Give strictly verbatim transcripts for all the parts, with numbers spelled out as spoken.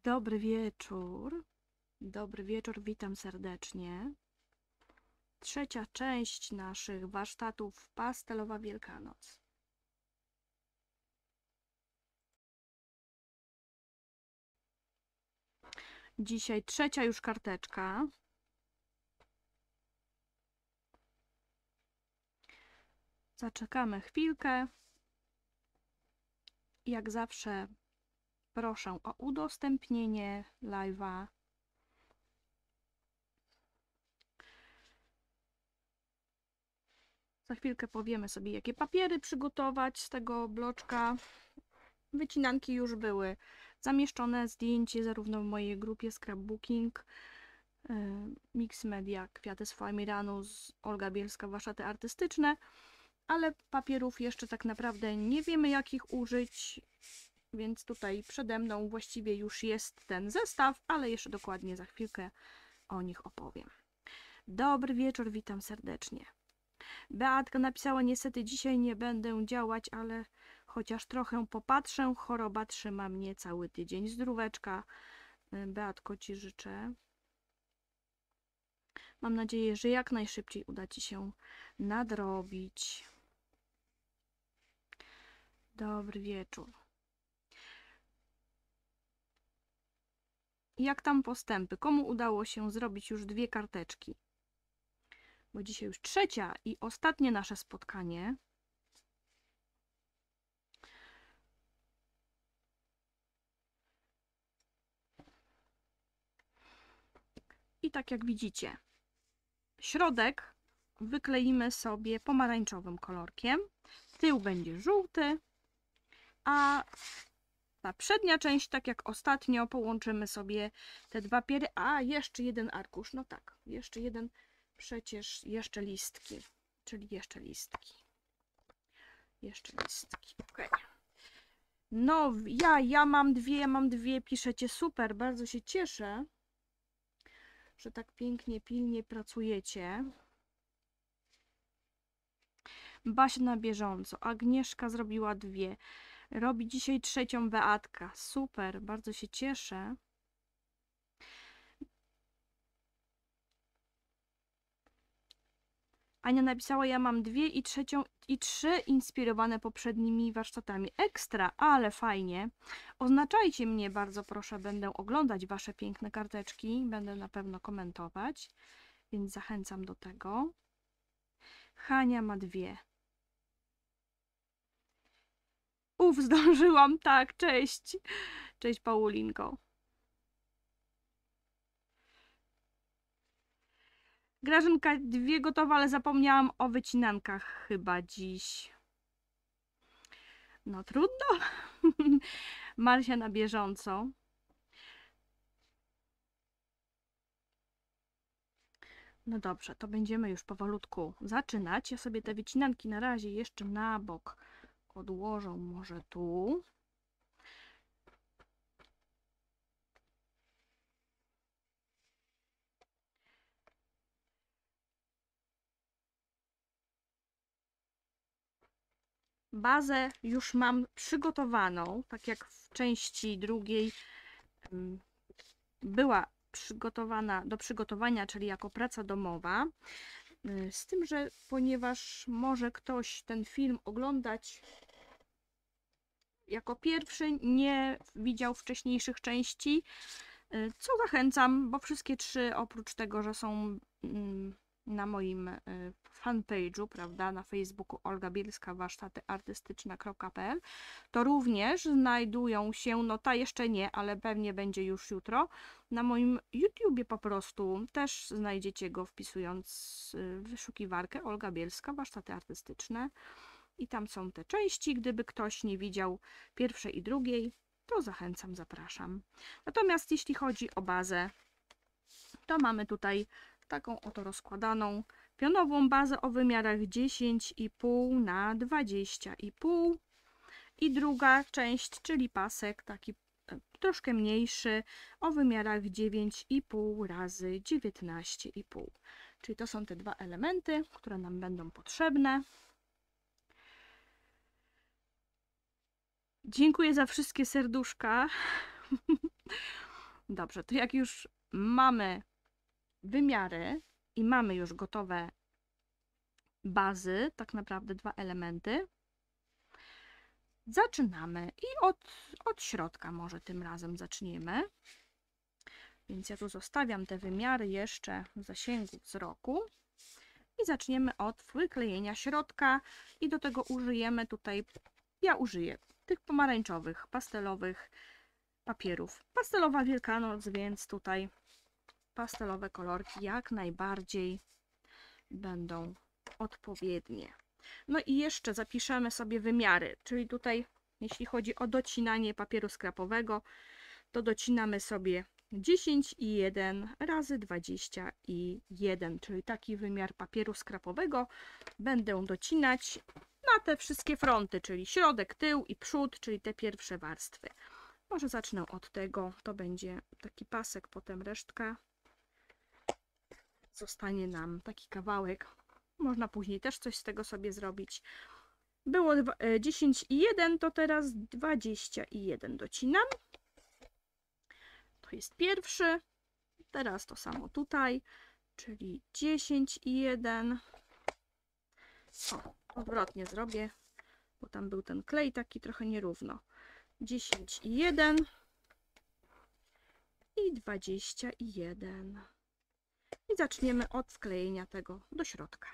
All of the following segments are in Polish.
Dobry wieczór. Dobry wieczór, witam serdecznie. Trzecia część naszych warsztatów Pastelowa Wielkanoc. Dzisiaj trzecia już karteczka. Zaczekamy chwilkę. Jak zawsze proszę o udostępnienie live'a. Za chwilkę powiemy sobie, jakie papiery przygotować z tego bloczka. Wycinanki już były zamieszczone, zdjęcie zarówno w mojej grupie Scrapbooking, Mix Media, Kwiaty z Flamiranu, Olga Bielska, warsztaty artystyczne, ale papierów jeszcze tak naprawdę nie wiemy, jakich użyć, więc tutaj przede mną właściwie już jest ten zestaw, ale jeszcze dokładnie za chwilkę o nich opowiem. Dobry wieczór, witam serdecznie. Beatka napisała, niestety dzisiaj nie będę działać, ale chociaż trochę popatrzę, choroba trzyma mnie cały tydzień. Zdróweczka, Beatko, Ci życzę. Mam nadzieję, że jak najszybciej uda Ci się nadrobić. Dobry wieczór. Jak tam postępy? Komu udało się zrobić już dwie karteczki? Bo dzisiaj już trzecia i ostatnie nasze spotkanie. I tak jak widzicie, środek wykleimy sobie pomarańczowym kolorkiem, tył będzie żółty, a ta przednia część, tak jak ostatnio, połączymy sobie te dwa papiery, a jeszcze jeden arkusz, no tak, jeszcze jeden, przecież jeszcze listki, czyli jeszcze listki, jeszcze listki, ok. No, ja, ja mam dwie, ja mam dwie, piszecie, super, bardzo się cieszę, że tak pięknie, pilnie pracujecie. Basia na bieżąco, Agnieszka zrobiła dwie, robi dzisiaj trzecią Beatka, super, bardzo się cieszę. Ania napisała, ja mam dwie i trzecią i trzy inspirowane poprzednimi warsztatami. Ekstra, ale fajnie. Oznaczajcie mnie bardzo proszę, będę oglądać Wasze piękne karteczki, będę na pewno komentować, więc zachęcam do tego. Hania ma dwie. Uf, zdążyłam, tak, cześć. Cześć Paulinko. Grażynka, dwie gotowe, ale zapomniałam o wycinankach chyba dziś. No trudno. Marsia na bieżąco. No dobrze, to będziemy już powolutku zaczynać. Ja sobie te wycinanki na razie jeszcze na bok odłożę, może tu. Bazę już mam przygotowaną, tak jak w części drugiej była przygotowana do przygotowania, czyli jako praca domowa. Z tym, że ponieważ może ktoś ten film oglądać jako pierwszy, nie widział wcześniejszych części, co zachęcam, bo wszystkie trzy, oprócz tego, że są na moim fanpage'u, prawda, na Facebooku Olga Bielska, warsztaty artystyczne kropka p l, to również znajdują się, no ta jeszcze nie, ale pewnie będzie już jutro, na moim YouTubie po prostu. Też znajdziecie go wpisując w wyszukiwarkę Olga Bielska, warsztaty artystyczne. I tam są te części, gdyby ktoś nie widział pierwszej i drugiej, to zachęcam, zapraszam. Natomiast jeśli chodzi o bazę, to mamy tutaj taką oto rozkładaną pionową bazę o wymiarach dziesięć i pół na dwadzieścia i pół i druga część, czyli pasek taki troszkę mniejszy o wymiarach dziewięć i pół razy dziewiętnaście i pół. Czyli to są te dwa elementy, które nam będą potrzebne. Dziękuję za wszystkie serduszka. Dobrze, to jak już mamy wymiary i mamy już gotowe bazy, tak naprawdę dwa elementy, zaczynamy i od, od środka może tym razem zaczniemy. Więc ja tu zostawiam te wymiary jeszcze w zasięgu wzroku i zaczniemy od wyklejenia środka i do tego użyjemy tutaj, ja użyję tych pomarańczowych, pastelowych papierów. Pastelowa Wielkanoc, więc tutaj pastelowe kolorki jak najbardziej będą odpowiednie. No i jeszcze zapiszemy sobie wymiary, czyli tutaj jeśli chodzi o docinanie papieru skrapowego, to docinamy sobie dziesięć i jeden razy dwadzieścia i jeden, czyli taki wymiar papieru skrapowego będę docinać na te wszystkie fronty, czyli środek, tył i przód, czyli te pierwsze warstwy. Może zacznę od tego, to będzie taki pasek, potem resztka. Zostanie nam taki kawałek. Można później też coś z tego sobie zrobić. Było dziesięć i jeden, to teraz dwadzieścia i jeden docinam. To jest pierwszy. Teraz to samo tutaj, czyli dziesięć i jeden. O, odwrotnie zrobię, bo tam był ten klej taki trochę nierówno. dziesięć i jeden i dwadzieścia i jeden. I zaczniemy od wklejenia tego do środka.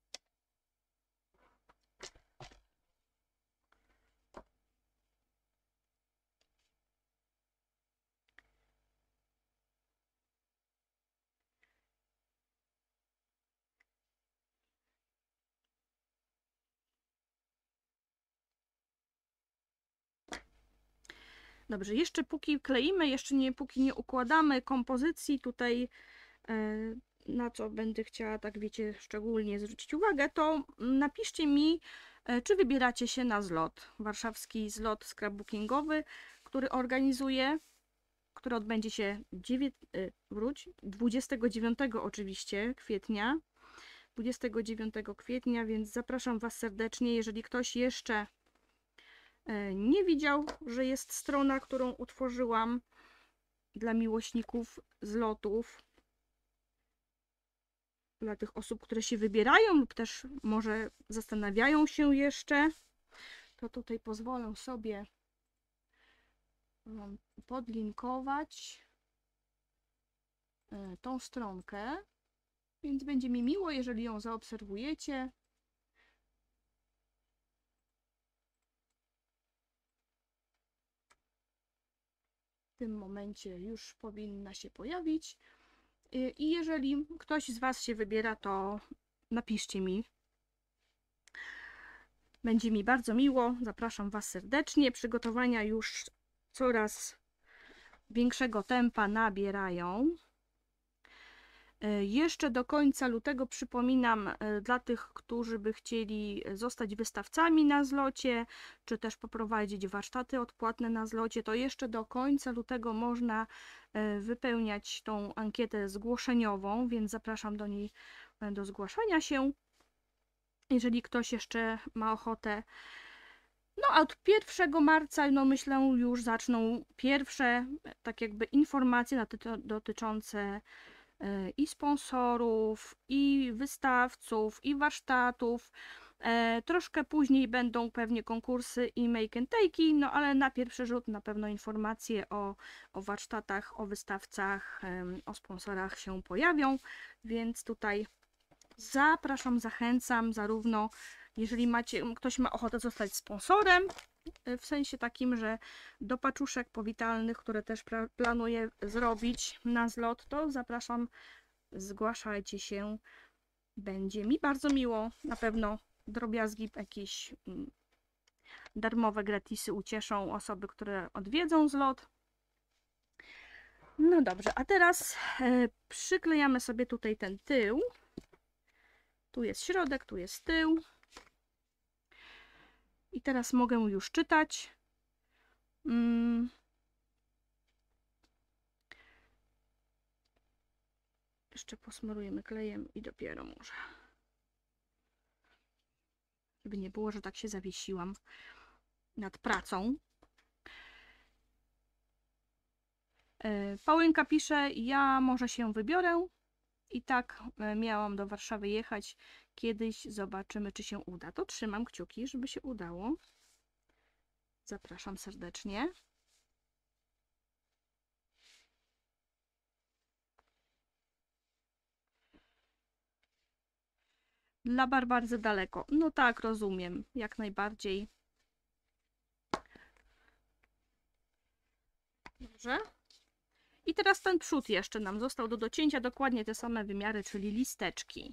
Dobrze, jeszcze póki kleimy, jeszcze nie, póki nie układamy kompozycji tutaj, na co będę chciała, tak wiecie, szczególnie zwrócić uwagę, to napiszcie mi, czy wybieracie się na zlot, warszawski zlot scrapbookingowy, który organizuję, który odbędzie się dwudziestego dziewiątego oczywiście kwietnia, dwudziestego dziewiątego kwietnia, więc zapraszam Was serdecznie, jeżeli ktoś jeszcze nie widział, że jest strona, którą utworzyłam dla miłośników zlotów, dla tych osób, które się wybierają lub też może zastanawiają się jeszcze, to tutaj pozwolę sobie Wam podlinkować tą stronkę, więc będzie mi miło, jeżeli ją zaobserwujecie. W tym momencie już powinna się pojawić. I jeżeli ktoś z Was się wybiera, to napiszcie mi. Będzie mi bardzo miło. Zapraszam Was serdecznie. Przygotowania już coraz większego tempa nabierają. Jeszcze do końca lutego, przypominam, dla tych, którzy by chcieli zostać wystawcami na zlocie, czy też poprowadzić warsztaty odpłatne na zlocie, to jeszcze do końca lutego można wypełniać tą ankietę zgłoszeniową, więc zapraszam do niej, do zgłaszania się, jeżeli ktoś jeszcze ma ochotę. No a od pierwszego marca, no myślę, już zaczną pierwsze tak jakby informacje dotyczące i sponsorów, i wystawców, i warsztatów. E, troszkę później będą pewnie konkursy i make and take'i, no ale na pierwszy rzut na pewno informacje o, o warsztatach, o wystawcach, em, o sponsorach się pojawią, więc tutaj zapraszam, zachęcam, zarówno jeżeli macie, ktoś ma ochotę zostać sponsorem, w sensie takim, że do paczuszek powitalnych, które też planuję zrobić na zlot, to zapraszam, zgłaszajcie się. Będzie mi bardzo miło. Na pewno drobiazgi, jakieś darmowe gratisy ucieszą osoby, które odwiedzą zlot. No dobrze, a teraz przyklejamy sobie tutaj ten tył. Tu jest środek, tu jest tył. I teraz mogę już czytać. Hmm. Jeszcze posmarujemy klejem i dopiero może. Żeby nie było, że tak się zawiesiłam nad pracą. Paulynka pisze, ja może się wybiorę. I tak miałam do Warszawy jechać. Kiedyś zobaczymy, czy się uda. To trzymam kciuki, żeby się udało. Zapraszam serdecznie. Dla bar bardzo daleko. No tak, rozumiem. Jak najbardziej. Dobrze. I teraz ten przód jeszcze nam został do docięcia. Dokładnie te same wymiary, czyli listeczki.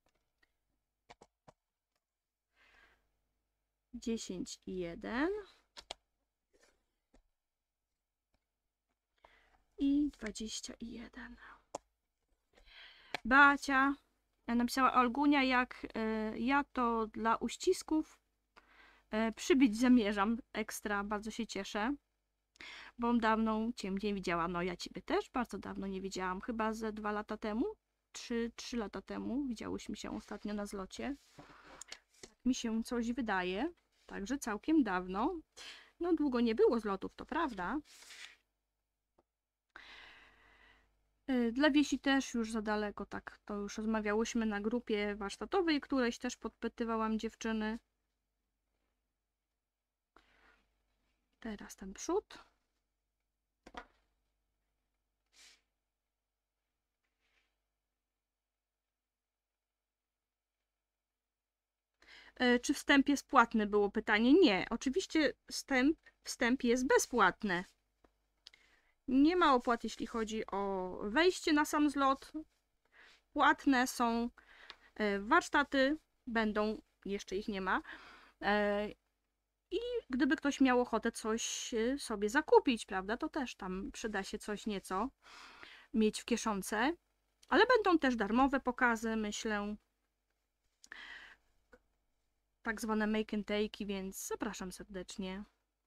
dziesięć i jeden. I dwadzieścia jeden. Bacia napisała: Olgunia, jak y, ja to dla uścisków y, przybić zamierzam ekstra. Bardzo się cieszę, bo dawno cię nie widziałam. No ja ciebie też bardzo dawno nie widziałam. Chyba ze dwa lata temu, trzy, trzy lata temu widziałyśmy się ostatnio na zlocie. Tak mi się coś wydaje. Także całkiem dawno. No długo nie było zlotów, to prawda. Dla Wiesi też już za daleko, tak, to już rozmawiałyśmy na grupie warsztatowej, którejś też podpytywałam dziewczyny. Teraz ten przód. Czy wstęp jest płatny, było pytanie. Nie, oczywiście wstęp, wstęp jest bezpłatny. Nie ma opłat, jeśli chodzi o wejście na sam zlot. Płatne są warsztaty, będą, jeszcze ich nie ma. I gdyby ktoś miał ochotę coś sobie zakupić, prawda, to też tam przyda się coś nieco mieć w kieszonce. Ale będą też darmowe pokazy, myślę. Tak zwane make and take, więc zapraszam serdecznie.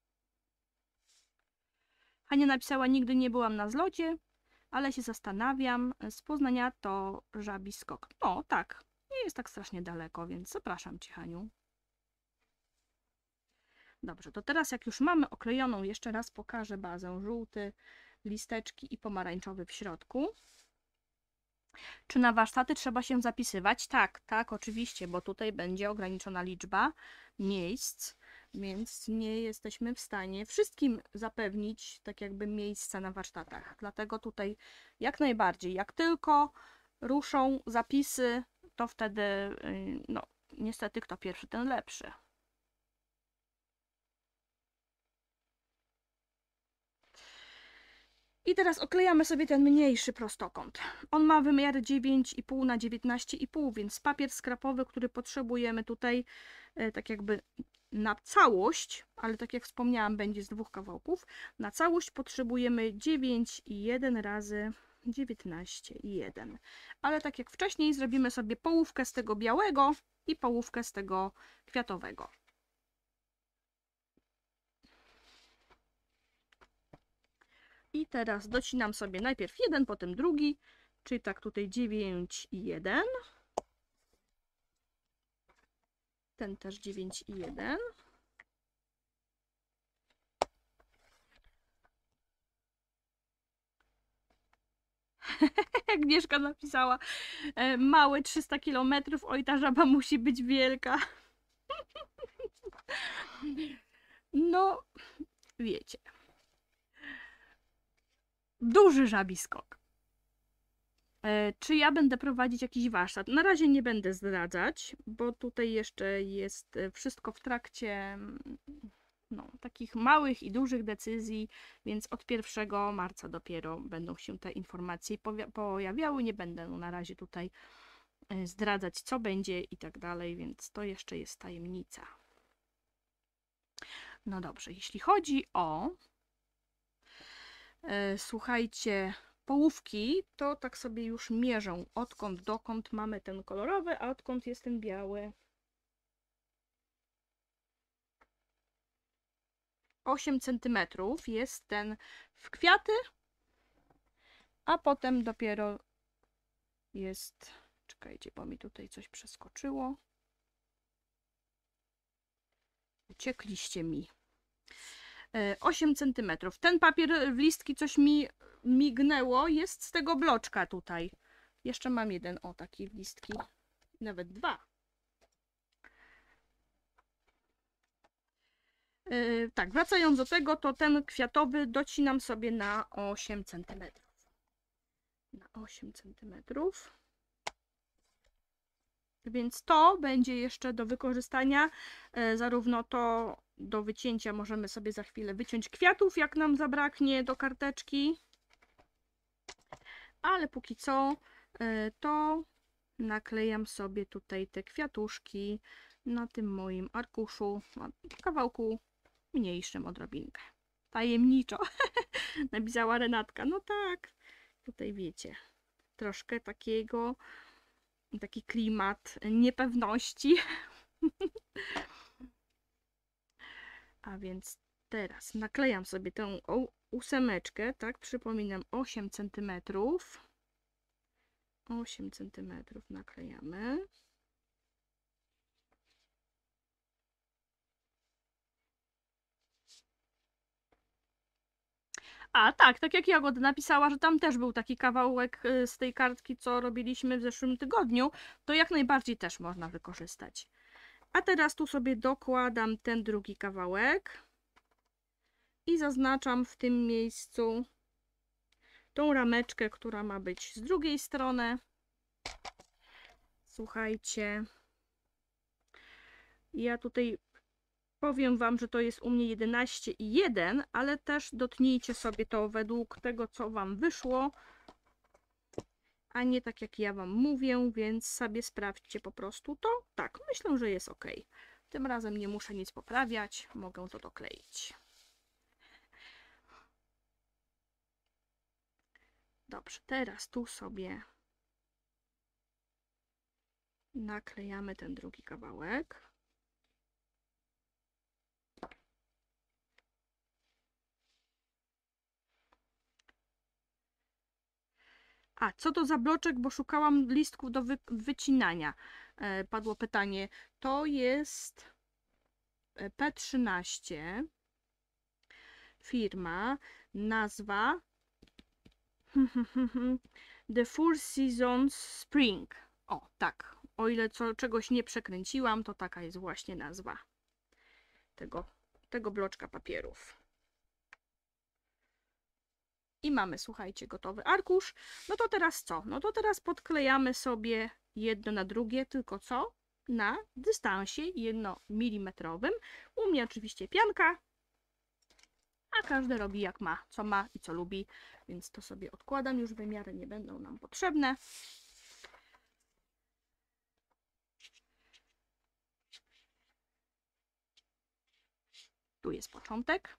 Hania napisała: nigdy nie byłam na zlocie, ale się zastanawiam. Z Poznania to Żabi Skok. No tak, nie jest tak strasznie daleko, więc zapraszam cię, Haniu. Dobrze, to teraz jak już mamy oklejoną, jeszcze raz pokażę bazę. Żółty, listeczki i pomarańczowy w środku. Czy na warsztaty trzeba się zapisywać? Tak, tak, oczywiście, bo tutaj będzie ograniczona liczba miejsc, więc nie jesteśmy w stanie wszystkim zapewnić tak jakby miejsca na warsztatach. Dlatego tutaj jak najbardziej, jak tylko ruszą zapisy, to wtedy no niestety kto pierwszy, ten lepszy. I teraz oklejamy sobie ten mniejszy prostokąt. On ma wymiar dziewięć i pół na dziewiętnaście i pół, więc papier skrapowy, który potrzebujemy tutaj tak jakby na całość, ale tak jak wspomniałam, będzie z dwóch kawałków. Na całość potrzebujemy dziewięć i jeden razy dziewiętnaście i jeden. Ale tak jak wcześniej zrobimy sobie połówkę z tego białego i połówkę z tego kwiatowego. I teraz docinam sobie najpierw jeden, potem drugi, czyli tak tutaj dziewięć i jeden. Ten też dziewięć i jeden. Agnieszka napisała: mały trzysta kilometrów, oj ta żaba musi być wielka. No, wiecie. Duży żabi skok. Czy ja będę prowadzić jakiś warsztat? Na razie nie będę zdradzać, bo tutaj jeszcze jest wszystko w trakcie no, takich małych i dużych decyzji, więc od pierwszego marca dopiero będą się te informacje pojawiały. Nie będę no, na razie tutaj zdradzać, co będzie i tak dalej, więc to jeszcze jest tajemnica. No dobrze, jeśli chodzi o e, słuchajcie, połówki, to tak sobie już mierzę, odkąd dokąd mamy ten kolorowy, a odkąd jest ten biały. osiem centymetrów jest ten w kwiaty, a potem dopiero jest, czekajcie, bo mi tutaj coś przeskoczyło. Uciekliście mi. osiem centymetrów. Ten papier w listki coś mi mignęło, jest z tego bloczka tutaj. Jeszcze mam jeden, o taki w listki, nawet dwa. Yy, tak, wracając do tego, to ten kwiatowy docinam sobie na osiem centymetrów. Na osiem centymetrów. Więc to będzie jeszcze do wykorzystania, yy, zarówno to do wycięcia możemy sobie za chwilę wyciąć kwiatów, jak nam zabraknie do karteczki. Ale póki co yy, to naklejam sobie tutaj te kwiatuszki na tym moim arkuszu, na kawałku mniejszym odrobinkę. Tajemniczo napisała Renatka. No tak, tutaj wiecie, troszkę takiego, taki klimat niepewności. A więc teraz naklejam sobie tę ósemeczkę, tak, przypominam, osiem centymetrów. osiem centymetrów naklejamy. A tak, tak jak Jagoda napisała, że tam też był taki kawałek z tej kartki, co robiliśmy w zeszłym tygodniu, to jak najbardziej też można wykorzystać. A teraz tu sobie dokładam ten drugi kawałek i zaznaczam w tym miejscu tą rameczkę, która ma być z drugiej strony. Słuchajcie, ja tutaj powiem Wam, że to jest u mnie jedenaście i jeden, ale też dotnijcie sobie to według tego, co Wam wyszło, a nie tak jak ja Wam mówię, więc sobie sprawdźcie po prostu to. Tak, myślę, że jest ok. Tym razem nie muszę nic poprawiać, mogę to dokleić. Dobrze, teraz tu sobie naklejamy ten drugi kawałek. A, co to za bloczek, bo szukałam listków do wy wycinania. E, padło pytanie. To jest P trzynaście. Firma, nazwa The Four Seasons Spring. O, tak. O ile co, czegoś nie przekręciłam, to taka jest właśnie nazwa tego, tego bloczka papierów. I mamy, słuchajcie, gotowy arkusz. No to teraz co? No to teraz podklejamy sobie jedno na drugie, tylko co? Na dystansie jednomilimetrowym. U mnie oczywiście pianka, a każdy robi jak ma, co ma i co lubi, więc to sobie odkładam, już wymiary nie będą nam potrzebne. Tu jest początek.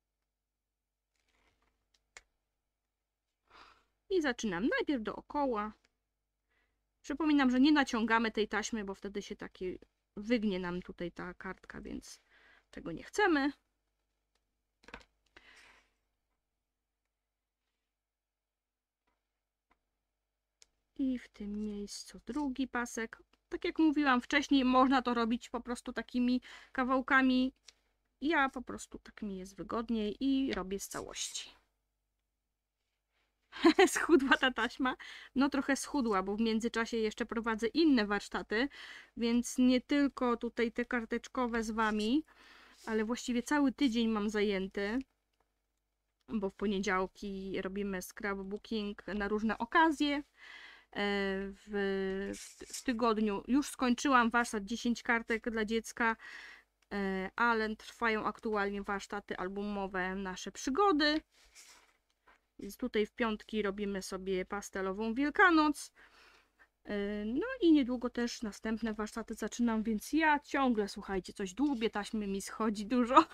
I zaczynam najpierw dookoła. Przypominam, że nie naciągamy tej taśmy, bo wtedy się taki wygnie nam tutaj ta kartka, więc tego nie chcemy. I w tym miejscu drugi pasek. Tak jak mówiłam wcześniej, można to robić po prostu takimi kawałkami. Ja po prostu tak mi jest wygodniej i robię z całości. Schudła ta taśma? No trochę schudła, bo w międzyczasie jeszcze prowadzę inne warsztaty, więc nie tylko tutaj te karteczkowe z Wami, ale właściwie cały tydzień mam zajęty, bo w poniedziałki robimy scrapbooking na różne okazje. W, w tygodniu już skończyłam warsztat dziesięć kartek dla dziecka, ale trwają aktualnie warsztaty albumowe Nasze Przygody. Więc tutaj w piątki robimy sobie pastelową Wielkanoc. No i niedługo też następne warsztaty zaczynam, więc ja ciągle, słuchajcie, coś dłubię, taśmy mi schodzi dużo.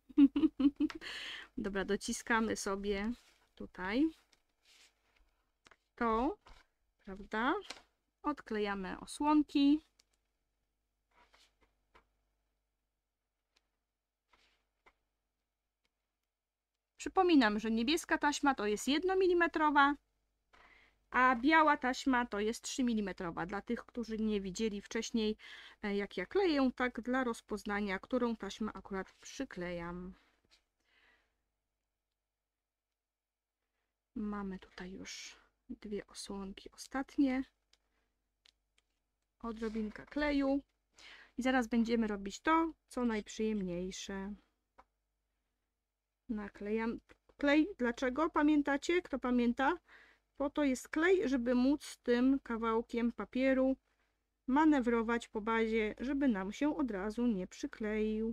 Dobra, dociskamy sobie tutaj to, prawda? Odklejamy osłonki. Przypominam, że niebieska taśma to jest jednomilimetrowa, a biała taśma to jest trzy milimetrowa. Dla tych, którzy nie widzieli wcześniej, jak ja kleję, tak dla rozpoznania, którą taśmę akurat przyklejam. Mamy tutaj już dwie osłonki ostatnie. Odrobinka kleju. I zaraz będziemy robić to, co najprzyjemniejsze. Naklejam klej. Dlaczego? Pamiętacie? Kto pamięta? Po to jest klej, żeby móc tym kawałkiem papieru manewrować po bazie, żeby nam się od razu nie przykleił.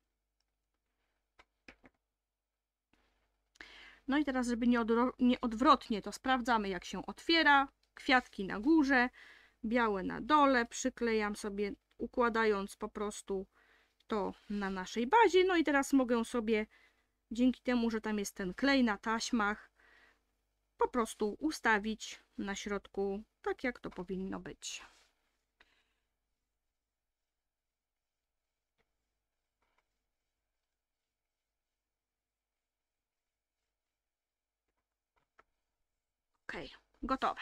No i teraz, żeby nie, nie odwrotnie, to sprawdzamy, jak się otwiera. Kwiatki na górze, białe na dole. Przyklejam sobie, układając po prostu to na naszej bazie. No i teraz mogę sobie, dzięki temu, że tam jest ten klej na taśmach, po prostu ustawić na środku, tak jak to powinno być. Ok, gotowe.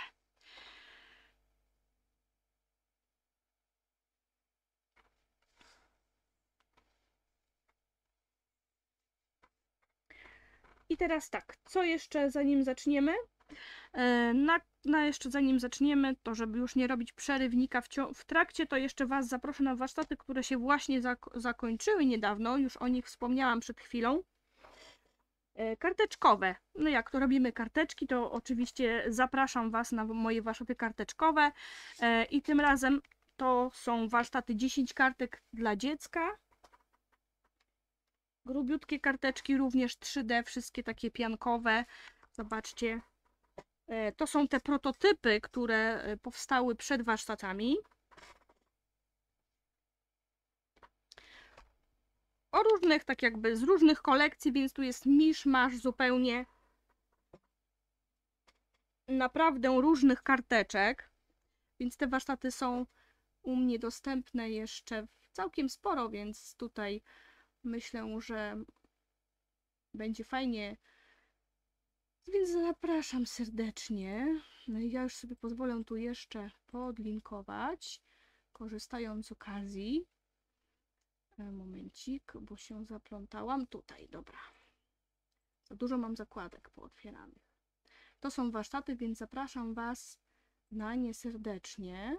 I teraz tak, co jeszcze zanim zaczniemy? Na, na jeszcze zanim zaczniemy, to żeby już nie robić przerywnika w, w trakcie, to jeszcze Was zaproszę na warsztaty, które się właśnie zak zakończyły niedawno, już o nich wspomniałam przed chwilą. Karteczkowe. No jak to robimy karteczki, to oczywiście zapraszam Was na moje warsztaty karteczkowe i tym razem to są warsztaty dziesięć kartek dla dziecka. Grubiutkie karteczki, również trzy D, wszystkie takie piankowe. Zobaczcie. To są te prototypy, które powstały przed warsztatami. O różnych, tak jakby z różnych kolekcji, więc tu jest miszmasz zupełnie naprawdę różnych karteczek. Więc te warsztaty są u mnie dostępne jeszcze całkiem sporo, więc tutaj myślę, że będzie fajnie. Więc zapraszam serdecznie. No i ja już sobie pozwolę tu jeszcze podlinkować, korzystając z okazji. Momencik, bo się zaplątałam. Tutaj, dobra. Za dużo mam zakładek pootwieranych. To są warsztaty, więc zapraszam Was na nie serdecznie.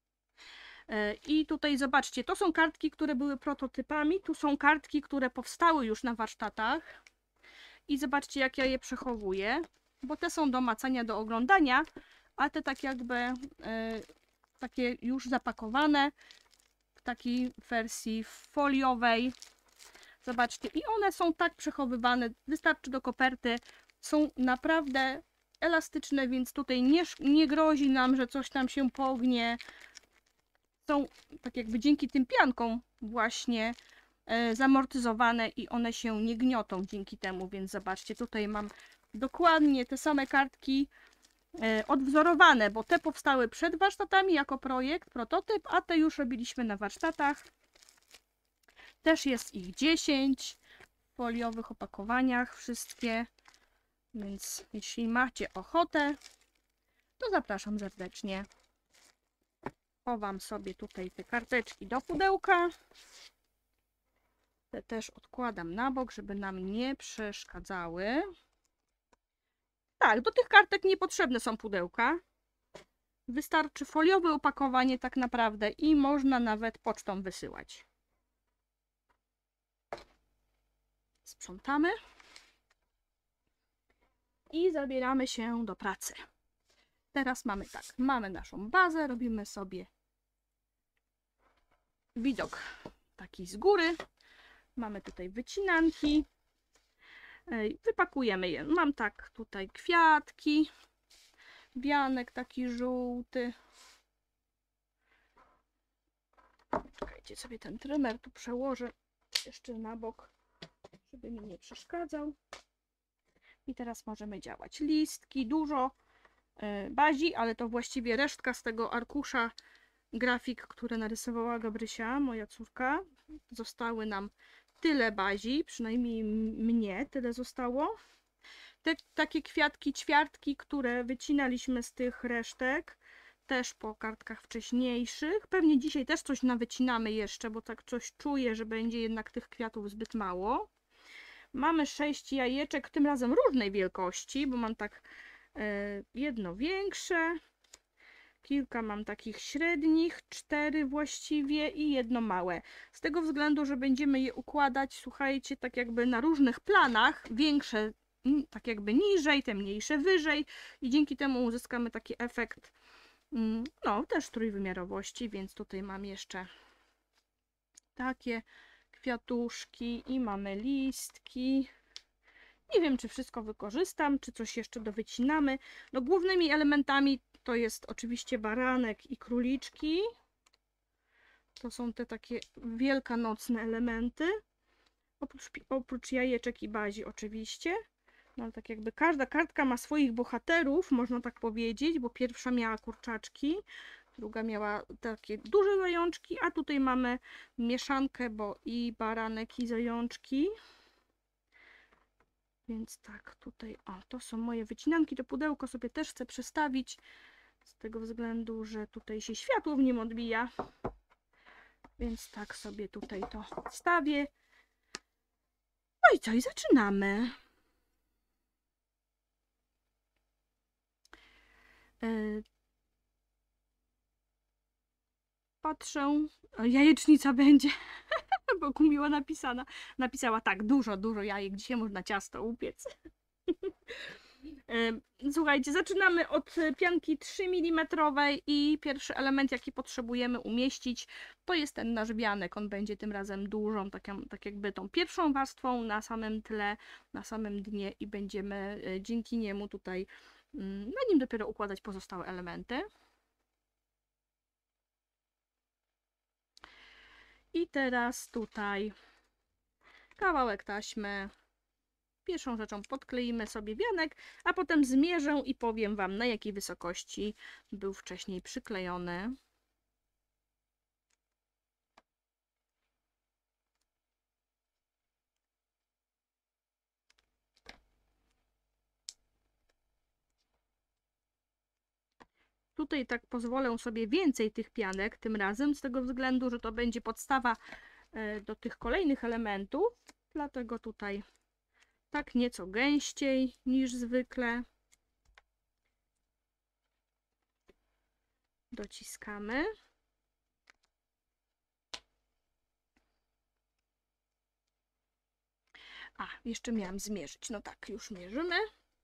I tutaj zobaczcie, to są kartki, które były prototypami. Tu są kartki, które powstały już na warsztatach. I zobaczcie, jak ja je przechowuję, bo te są do macania, do oglądania, a te tak jakby y, takie już zapakowane w takiej wersji foliowej. Zobaczcie, i one są tak przechowywane, wystarczy do koperty, są naprawdę elastyczne, więc tutaj nie, nie grozi nam, że coś tam się pognie. Są tak jakby dzięki tym piankom właśnie zamortyzowane i one się nie gniotą dzięki temu, więc zobaczcie, tutaj mam dokładnie te same kartki odwzorowane, bo te powstały przed warsztatami jako projekt, prototyp, a te już robiliśmy na warsztatach. Też jest ich dziesięć w foliowych opakowaniach wszystkie, więc jeśli macie ochotę, to zapraszam serdecznie. Chowam sobie tutaj te karteczki do pudełka. Te też odkładam na bok, żeby nam nie przeszkadzały. Tak, do tych kartek niepotrzebne są pudełka. Wystarczy foliowe opakowanie tak naprawdę i można nawet pocztą wysyłać. Sprzątamy. I zabieramy się do pracy. Teraz mamy tak, mamy naszą bazę, robimy sobie widok taki z góry. Mamy tutaj wycinanki. Wypakujemy je. Mam tak tutaj kwiatki. Wianek taki żółty. Czekajcie, sobie ten trymer tu przełożę jeszcze na bok, żeby mi nie przeszkadzał. I teraz możemy działać. Listki, dużo bazi, ale to właściwie resztka z tego arkusza grafik, które narysowała Gabrysia, moja córka. Zostały nam tyle bazi, przynajmniej mnie tyle zostało. Te takie kwiatki, ćwiartki, które wycinaliśmy z tych resztek, też po kartkach wcześniejszych. Pewnie dzisiaj też coś nawycinamy jeszcze, bo tak coś czuję, że będzie jednak tych kwiatów zbyt mało. Mamy sześć jajeczek, tym razem różnej wielkości, bo mam tak Jedno większe, kilka mam takich średnich, cztery właściwie i jedno małe. Z tego względu, że będziemy je układać, słuchajcie, tak jakby na różnych planach, większe tak jakby niżej, te mniejsze wyżej i dzięki temu uzyskamy taki efekt, no też trójwymiarowości, więc tutaj mam jeszcze takie kwiatuszki i mamy listki. Nie wiem, czy wszystko wykorzystam, czy coś jeszcze dowycinamy. No głównymi elementami to jest oczywiście baranek i króliczki. To są te takie wielkanocne elementy. Oprócz, oprócz jajeczek i bazi oczywiście. No ale tak jakby każda kartka ma swoich bohaterów, można tak powiedzieć, bo pierwsza miała kurczaczki, druga miała takie duże zajączki, a tutaj mamy mieszankę, bo i baranek, i zajączki. Więc tak, tutaj, o, to są moje wycinanki. To pudełko sobie też chcę przestawić, z tego względu, że tutaj się światło w nim odbija. Więc tak sobie tutaj to stawię. No i co? I zaczynamy. Yy. Patrzę, jajecznica będzie, bo Kumiła napisana, napisała tak, dużo, dużo jajek, dzisiaj można ciasto upiec. Słuchajcie, zaczynamy od pianki trzy milimetry i pierwszy element, jaki potrzebujemy umieścić, to jest ten nasz wianek. On będzie tym razem dużą, tak, tak jakby tą pierwszą warstwą na samym tle, na samym dnie i będziemy dzięki niemu tutaj na nim dopiero układać pozostałe elementy. I teraz tutaj kawałek taśmy. Pierwszą rzeczą podkleimy sobie wianek, a potem zmierzę i powiem Wam, na jakiej wysokości był wcześniej przyklejony. Tutaj tak pozwolę sobie więcej tych pianek tym razem, z tego względu, że to będzie podstawa do tych kolejnych elementów, dlatego tutaj tak nieco gęściej niż zwykle. Dociskamy. A, jeszcze miałam zmierzyć. No tak, już mierzymy.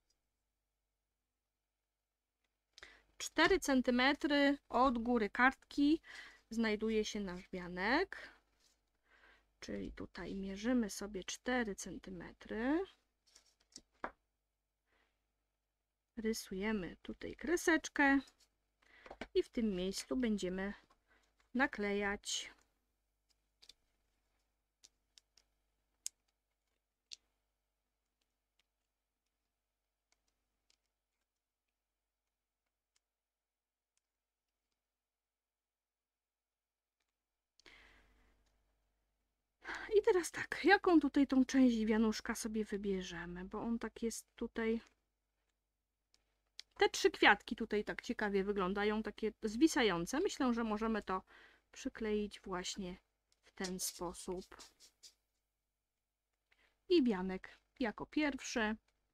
cztery centymetry od góry kartki znajduje się nasz wianek. Czyli tutaj mierzymy sobie cztery centymetry. Rysujemy tutaj kreseczkę i w tym miejscu będziemy naklejać. I teraz tak, jaką tutaj tą część wianuszka sobie wybierzemy, bo on tak jest tutaj... Te trzy kwiatki tutaj tak ciekawie wyglądają, takie zwisające. Myślę, że możemy to przykleić właśnie w ten sposób. I wianek jako pierwszy.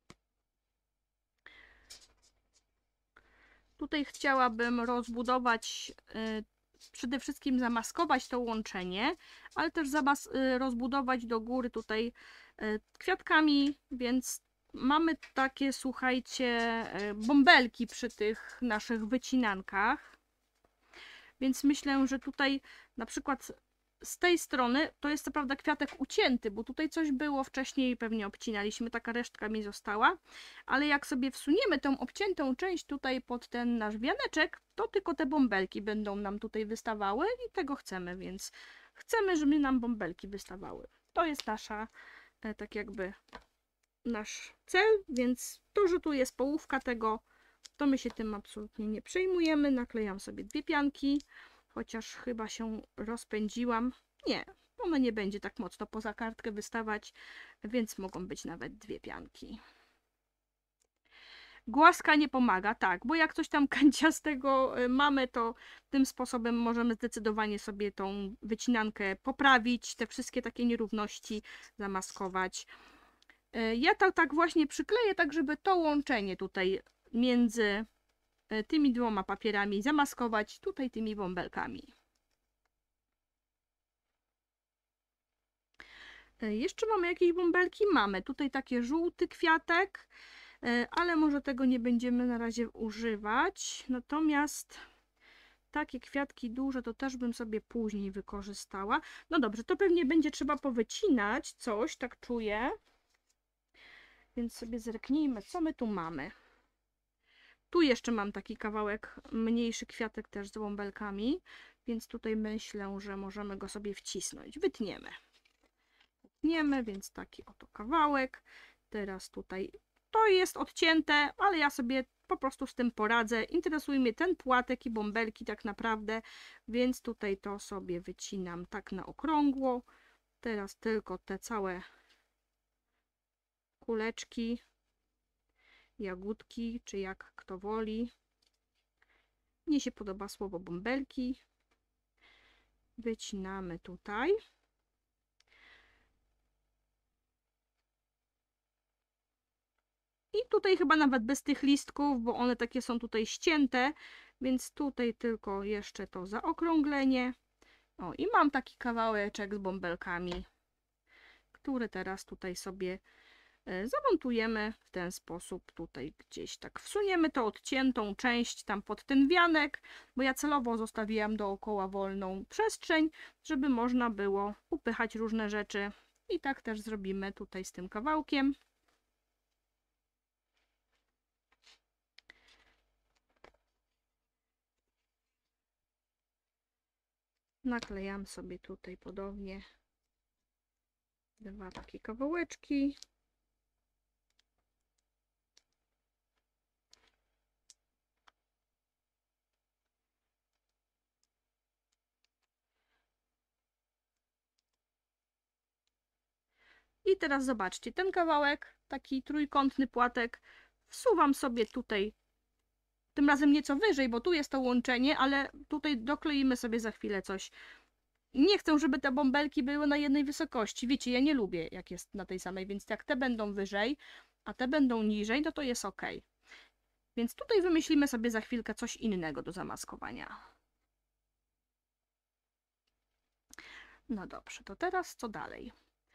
Tutaj chciałabym rozbudować, yy, przede wszystkim zamaskować to łączenie, ale też zamas yy, rozbudować do góry tutaj yy, kwiatkami, więc mamy takie, słuchajcie, bąbelki przy tych naszych wycinankach. Więc myślę, że tutaj na przykład z tej strony to jest co prawda kwiatek ucięty, bo tutaj coś było wcześniej, pewnie obcinaliśmy, taka resztka mi została, ale jak sobie wsuniemy tą obciętą część tutaj pod ten nasz wianeczek, to tylko te bąbelki będą nam tutaj wystawały i tego chcemy, więc chcemy, żeby nam bąbelki wystawały. To jest nasza, tak jakby nasz cel, więc to, że tu jest połówka tego, to my się tym absolutnie nie przejmujemy. Naklejam sobie dwie pianki, chociaż chyba się rozpędziłam. Nie, ona nie będzie tak mocno poza kartkę wystawać, więc mogą być nawet dwie pianki. Głaska nie pomaga, tak, bo jak coś tam kanciastego mamy, to tym sposobem możemy zdecydowanie sobie tą wycinankę poprawić, te wszystkie takie nierówności zamaskować. Ja to tak właśnie przykleję, tak żeby to łączenie tutaj między tymi dwoma papierami zamaskować tutaj tymi bąbelkami. Jeszcze mamy jakieś bąbelki? Mamy tutaj taki żółty kwiatek, ale może tego nie będziemy na razie używać. Natomiast takie kwiatki duże to też bym sobie później wykorzystała. No dobrze, to pewnie będzie trzeba powycinać coś, tak czuję. Więc sobie zerknijmy, co my tu mamy. Tu jeszcze mam taki kawałek, mniejszy kwiatek też z bąbelkami, więc tutaj myślę, że możemy go sobie wcisnąć. Wytniemy. Wytniemy, więc taki oto kawałek. Teraz tutaj to jest odcięte, ale ja sobie po prostu z tym poradzę. Interesuje mnie ten płatek i bąbelki tak naprawdę, więc tutaj to sobie wycinam tak na okrągło. Teraz tylko te całe kuleczki, jagódki, czy jak kto woli. Mnie się podoba słowo bąbelki. Wycinamy tutaj. I tutaj chyba nawet bez tych listków, bo one takie są tutaj ścięte, więc tutaj tylko jeszcze to zaokrąglenie. O, i mam taki kawałeczek z bąbelkami, który teraz tutaj sobie zamontujemy w ten sposób. Tutaj gdzieś tak wsuniemy to odciętą część tam pod ten wianek, bo ja celowo zostawiłam dookoła wolną przestrzeń, żeby można było upychać różne rzeczy. I tak też zrobimy tutaj z tym kawałkiem. Naklejam sobie tutaj podobnie dwa takie kawałeczki. I teraz zobaczcie, ten kawałek, taki trójkątny płatek, wsuwam sobie tutaj, tym razem nieco wyżej, bo tu jest to łączenie, ale tutaj dokleimy sobie za chwilę coś. Nie chcę, żeby te bąbelki były na jednej wysokości. Wiecie, ja nie lubię, jak jest na tej samej, więc jak te będą wyżej, a te będą niżej, no to jest ok. Więc tutaj wymyślimy sobie za chwilkę coś innego do zamaskowania. No dobrze, to teraz co dalej?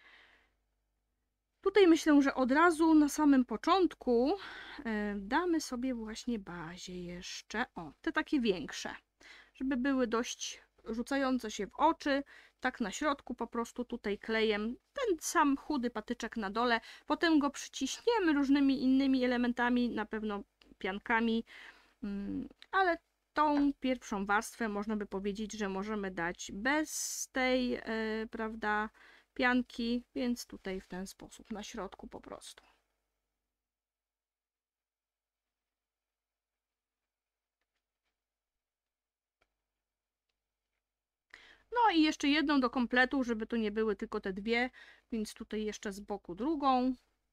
Tutaj myślę, że od razu na samym początku damy sobie właśnie bazie jeszcze, o, te takie większe, żeby były dość rzucające się w oczy, tak na środku po prostu tutaj klejem, ten sam chudy patyczek na dole, potem go przyciśniemy różnymi innymi elementami, na pewno piankami, ale tą pierwszą warstwę można by powiedzieć, że możemy dać bez tej, yy, prawda, pianki, więc tutaj w ten sposób na środku po prostu. No i jeszcze jedną do kompletu, żeby to nie były tylko te dwie, więc tutaj jeszcze z boku drugą.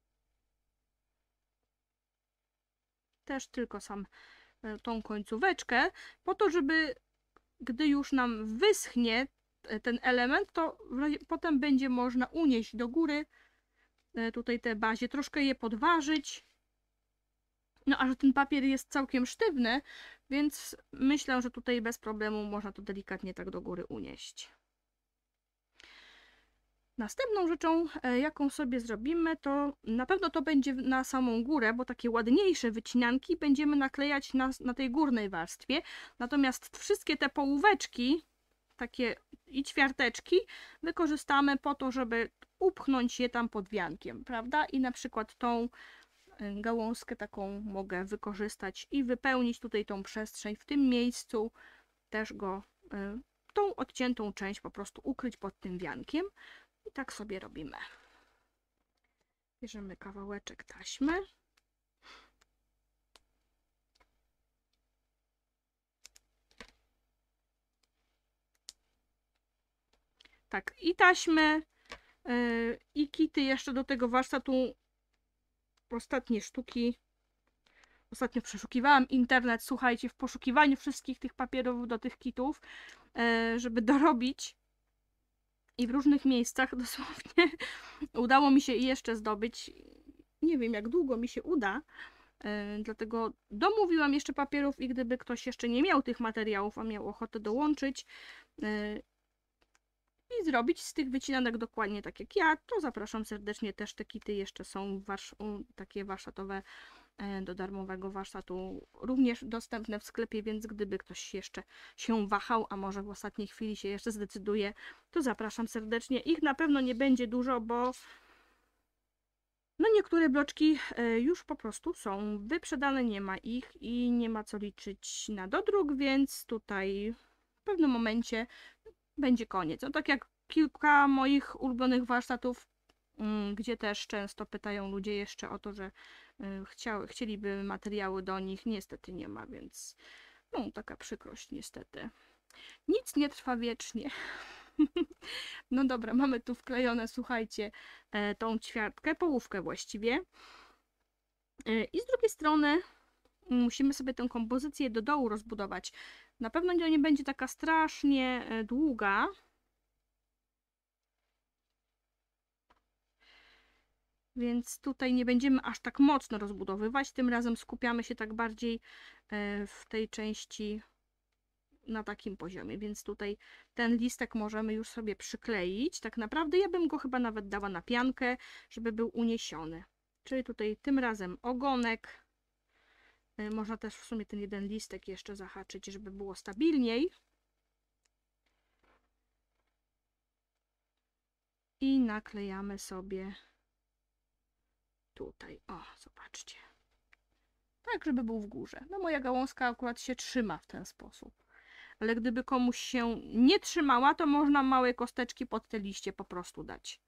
Też tylko sam tą końcóweczkę, po to, żeby gdy już nam wyschnie ten element, to potem będzie można unieść do góry tutaj te bazie, troszkę je podważyć. No a że ten papier jest całkiem sztywny, więc myślę, że tutaj bez problemu można to delikatnie tak do góry unieść. Następną rzeczą, jaką sobie zrobimy, to na pewno to będzie na samą górę, bo takie ładniejsze wycinanki będziemy naklejać na, na tej górnej warstwie. Natomiast wszystkie te połóweczki, takie i ćwiarteczki, wykorzystamy po to, żeby upchnąć je tam pod wiankiem, prawda? I na przykład tą gałązkę taką mogę wykorzystać i wypełnić tutaj tą przestrzeń w tym miejscu, też go, tą odciętą część po prostu ukryć pod tym wiankiem. I tak sobie robimy. Bierzemy kawałeczek taśmy. Tak, i taśmy, yy, i kity jeszcze do tego warsztatu. Ostatnie sztuki. Ostatnio przeszukiwałam internet, słuchajcie, w poszukiwaniu wszystkich tych papierów do tych kitów, yy, żeby dorobić. I w różnych miejscach dosłownie udało mi się jeszcze zdobyć. Nie wiem, jak długo mi się uda, Yy, dlatego domówiłam jeszcze papierów i gdyby ktoś jeszcze nie miał tych materiałów, a miał ochotę dołączyć yy, i zrobić z tych wycinanek dokładnie tak jak ja, to zapraszam serdecznie. Też te kity jeszcze są warsz takie warsztatowe yy, do darmowego warsztatu również dostępne w sklepie, więc gdyby ktoś jeszcze się wahał, a może w ostatniej chwili się jeszcze zdecyduje, to zapraszam serdecznie. Ich na pewno nie będzie dużo, bo no niektóre bloczki już po prostu są wyprzedane, nie ma ich i nie ma co liczyć na dodruk, więc tutaj w pewnym momencie będzie koniec. No tak jak kilka moich ulubionych warsztatów, gdzie też często pytają ludzie jeszcze o to, że chciały, chcieliby materiały do nich, niestety nie ma, więc no taka przykrość niestety. Nic nie trwa wiecznie. No dobra, mamy tu wklejone, słuchajcie, tą ćwiartkę, połówkę właściwie. I z drugiej strony musimy sobie tę kompozycję do dołu rozbudować. Na pewno nie będzie taka strasznie długa. Więc tutaj nie będziemy aż tak mocno rozbudowywać. Tym razem skupiamy się tak bardziej w tej części na takim poziomie, więc tutaj ten listek możemy już sobie przykleić. Tak naprawdę ja bym go chyba nawet dała na piankę, żeby był uniesiony. Czyli tutaj tym razem ogonek. Można też w sumie ten jeden listek jeszcze zahaczyć, żeby było stabilniej. I naklejamy sobie tutaj. O, zobaczcie. Tak, żeby był w górze. No moja gałązka akurat się trzyma w ten sposób. Ale gdyby komuś się nie trzymała, to można małe kosteczki pod te liście po prostu dać.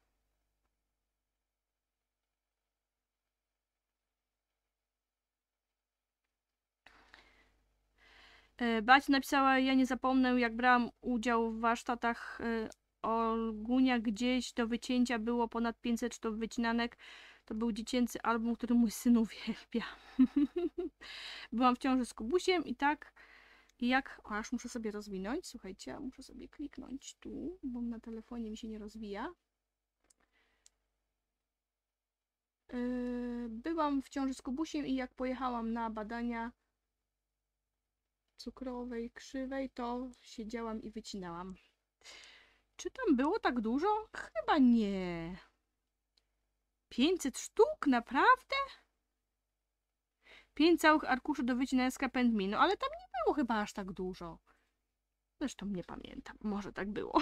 Bać napisała, ja nie zapomnę, jak brałam udział w warsztatach Olgunia, gdzieś do wycięcia było ponad pięćset sztuk wycinanek. To był dziecięcy album, który mój syn uwielbia. Byłam w ciąży z Kubusiem i tak, i jak, o, aż muszę sobie rozwinąć, słuchajcie, muszę sobie kliknąć tu, bo na telefonie mi się nie rozwija. Yy, byłam w ciąży z Kubusiem i jak pojechałam na badania cukrowej, krzywej, to siedziałam i wycinałam. Czy tam było tak dużo? Chyba nie. pięćset sztuk? Naprawdę? pięć całych arkuszy do wycinania z pędmi. No ale tam nie było chyba aż tak dużo. Zresztą nie pamiętam. Może tak było.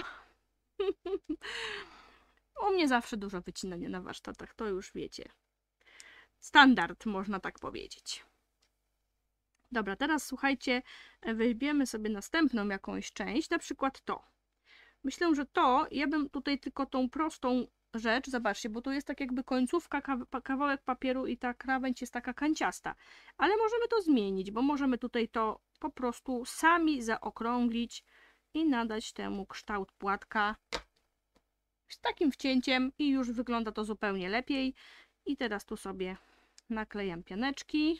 U mnie zawsze dużo wycinania na warsztatach. To już wiecie. Standard, można tak powiedzieć. Dobra, teraz słuchajcie, weźmiemy sobie następną jakąś część, na przykład to. Myślę, że to, ja bym tutaj tylko tą prostą rzecz, zobaczcie, bo tu jest tak jakby końcówka, kawałek papieru i ta krawędź jest taka kanciasta. Ale możemy to zmienić, bo możemy tutaj to po prostu sami zaokrąglić i nadać temu kształt płatka z takim wcięciem i już wygląda to zupełnie lepiej. I teraz tu sobie naklejam pianeczki.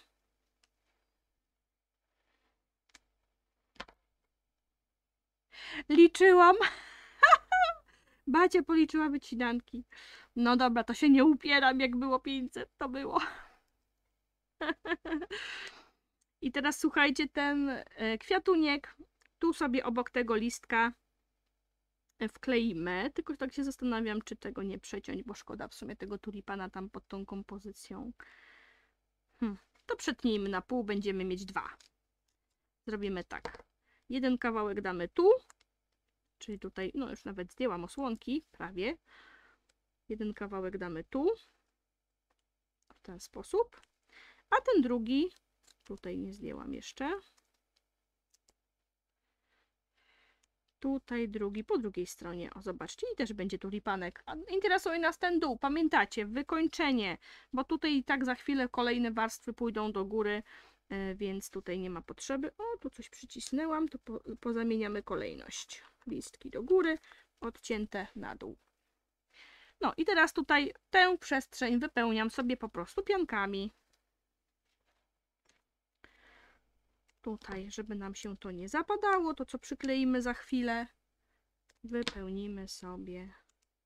Liczyłam. Bacia policzyła wycinanki. No dobra, to się nie upieram, jak było pięćset, to było. I teraz słuchajcie, ten kwiatunek tu sobie obok tego listka wkleimy. Tylko tak się zastanawiam, czy tego nie przeciąć, bo szkoda w sumie tego tulipana tam pod tą kompozycją. Hm, to przetnijmy na pół, będziemy mieć dwa. Zrobimy tak. Jeden kawałek damy tu. Czyli tutaj, no już nawet zdjęłam osłonki, prawie. Jeden kawałek damy tu. W ten sposób. A ten drugi, tutaj nie zdjęłam jeszcze. Tutaj drugi, po drugiej stronie. O, zobaczcie, i też będzie tulipanek. A interesuje nas ten dół. Pamiętacie, wykończenie, bo tutaj i tak za chwilę kolejne warstwy pójdą do góry, więc tutaj nie ma potrzeby. O, tu coś przycisnęłam, to po, pozamieniamy kolejność. Listki do góry, odcięte na dół. No i teraz tutaj tę przestrzeń wypełniam sobie po prostu piankami. Tutaj, żeby nam się to nie zapadało, to co przykleimy za chwilę, wypełnimy sobie.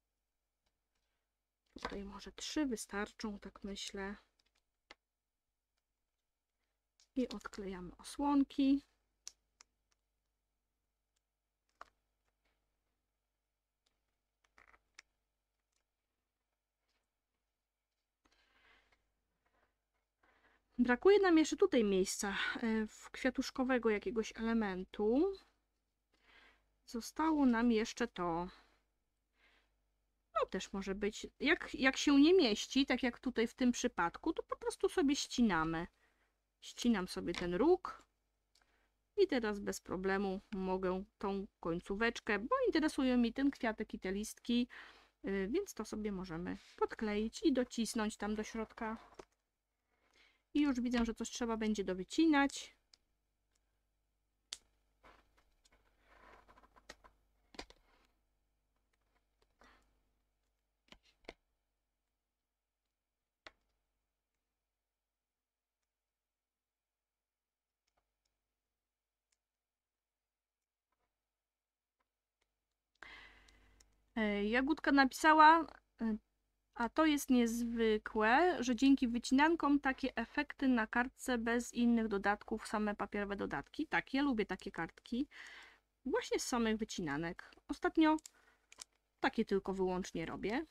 Tutaj może trzy wystarczą, tak myślę. I odklejamy osłonki. Brakuje nam jeszcze tutaj miejsca w kwiatuszkowego jakiegoś elementu. Zostało nam jeszcze to. No też może być. Jak, jak się nie mieści, tak jak tutaj w tym przypadku, to po prostu sobie ścinamy. Ścinam sobie ten róg. I teraz bez problemu mogę tą końcóweczkę, bo interesują mi ten kwiatek i te listki, więc to sobie możemy podkleić i docisnąć tam do środka. I już widzę, że coś trzeba będzie dowycinać. Jagódka napisała, a to jest niezwykłe, że dzięki wycinankom takie efekty na kartce bez innych dodatków, same papierowe dodatki. Tak, ja lubię takie kartki. Właśnie z samych wycinanek. Ostatnio takie tylko wyłącznie robię.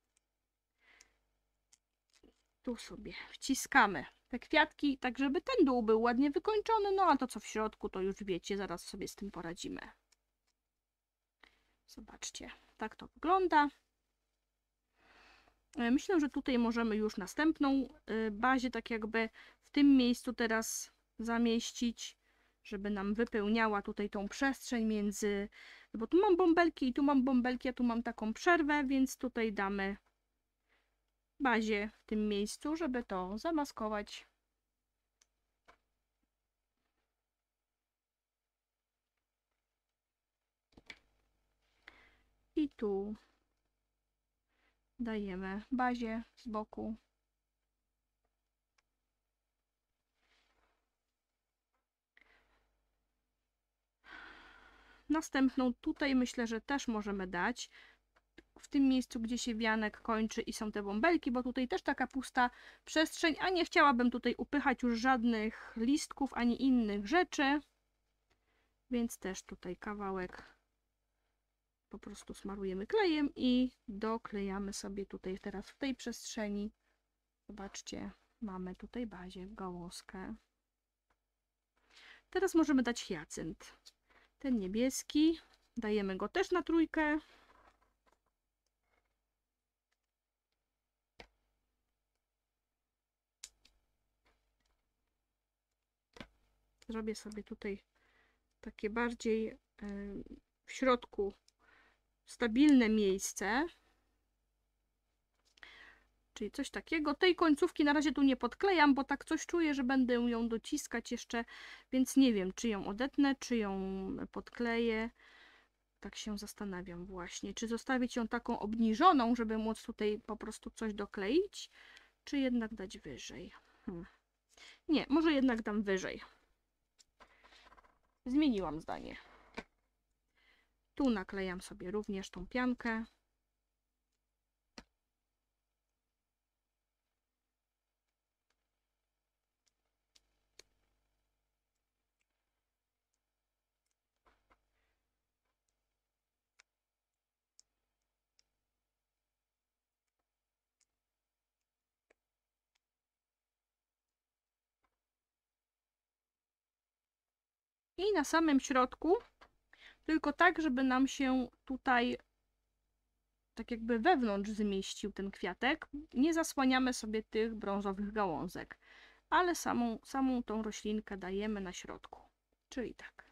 Tu sobie wciskamy te kwiatki, tak żeby ten dół był ładnie wykończony, no a to co w środku to już wiecie, zaraz sobie z tym poradzimy. Zobaczcie, tak to wygląda. Myślę, że tutaj możemy już następną bazię tak jakby w tym miejscu teraz zamieścić, żeby nam wypełniała tutaj tą przestrzeń między, bo tu mam bąbelki i tu mam bąbelki, a tu mam taką przerwę, więc tutaj damy bazie w tym miejscu, żeby to zamaskować. I tu dajemy bazie z boku. Następną tutaj myślę, że też możemy dać w tym miejscu, gdzie się wianek kończy i są te bąbelki, bo tutaj też taka pusta przestrzeń, a nie chciałabym tutaj upychać już żadnych listków ani innych rzeczy, więc też tutaj kawałek po prostu smarujemy klejem i doklejamy sobie tutaj teraz w tej przestrzeni. Zobaczcie, mamy tutaj bazie, gałązkę. Teraz możemy dać hiacynt. Ten niebieski, dajemy go też na trójkę. Zrobię sobie tutaj takie bardziej w środku stabilne miejsce. Czyli coś takiego. Tej końcówki na razie tu nie podklejam, bo tak coś czuję, że będę ją dociskać jeszcze, więc nie wiem, czy ją odetnę, czy ją podkleję. Tak się zastanawiam właśnie, czy zostawić ją taką obniżoną, żeby móc tutaj po prostu coś dokleić, czy jednak dać wyżej. Hmm. Nie, może jednak dam wyżej. Zmieniłam zdanie. Tu naklejam sobie również tą piankę. I na samym środku, tylko tak, żeby nam się tutaj tak jakby wewnątrz zmieścił ten kwiatek. Nie zasłaniamy sobie tych brązowych gałązek, ale samą, samą tą roślinkę dajemy na środku. Czyli tak.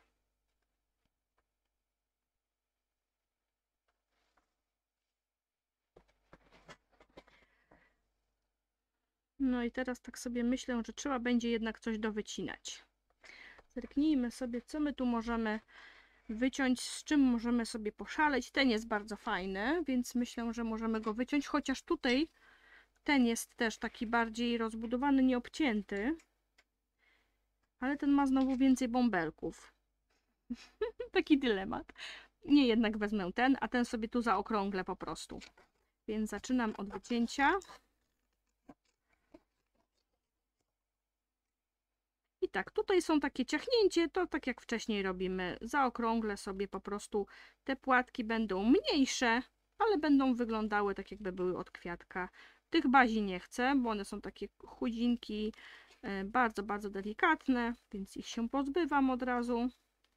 No i teraz tak sobie myślę, że trzeba będzie jednak coś dowycinać. Zerknijmy sobie, co my tu możemy wyciąć, z czym możemy sobie poszaleć. Ten jest bardzo fajny, więc myślę, że możemy go wyciąć, chociaż tutaj ten jest też taki bardziej rozbudowany, nieobcięty. Ale ten ma znowu więcej bąbelków. Taki dylemat. Nie, jednak wezmę ten, a ten sobie tu zaokrąglę po prostu. Więc zaczynam od wycięcia. I tak, tutaj są takie ciachnięcie, to tak jak wcześniej robimy. Zaokrąglę sobie po prostu. Te płatki będą mniejsze, ale będą wyglądały tak, jakby były od kwiatka. Tych bazi nie chcę, bo one są takie chudzinki, bardzo, bardzo delikatne, więc ich się pozbywam od razu.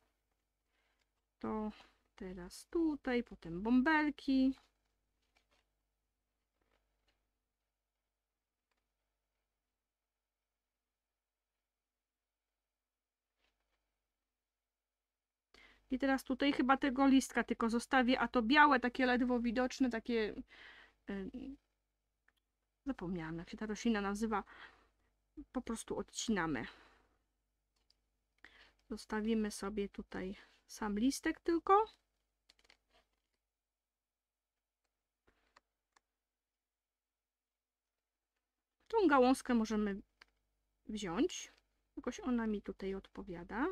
To teraz tutaj, potem bąbelki. I teraz tutaj chyba tego listka tylko zostawię, a to białe, takie ledwo widoczne, takie... Yy, zapomniałam, jak się ta roślina nazywa. Po prostu odcinamy. Zostawimy sobie tutaj sam listek tylko. Tą gałązkę możemy wziąć. Jakoś ona mi tutaj odpowiada.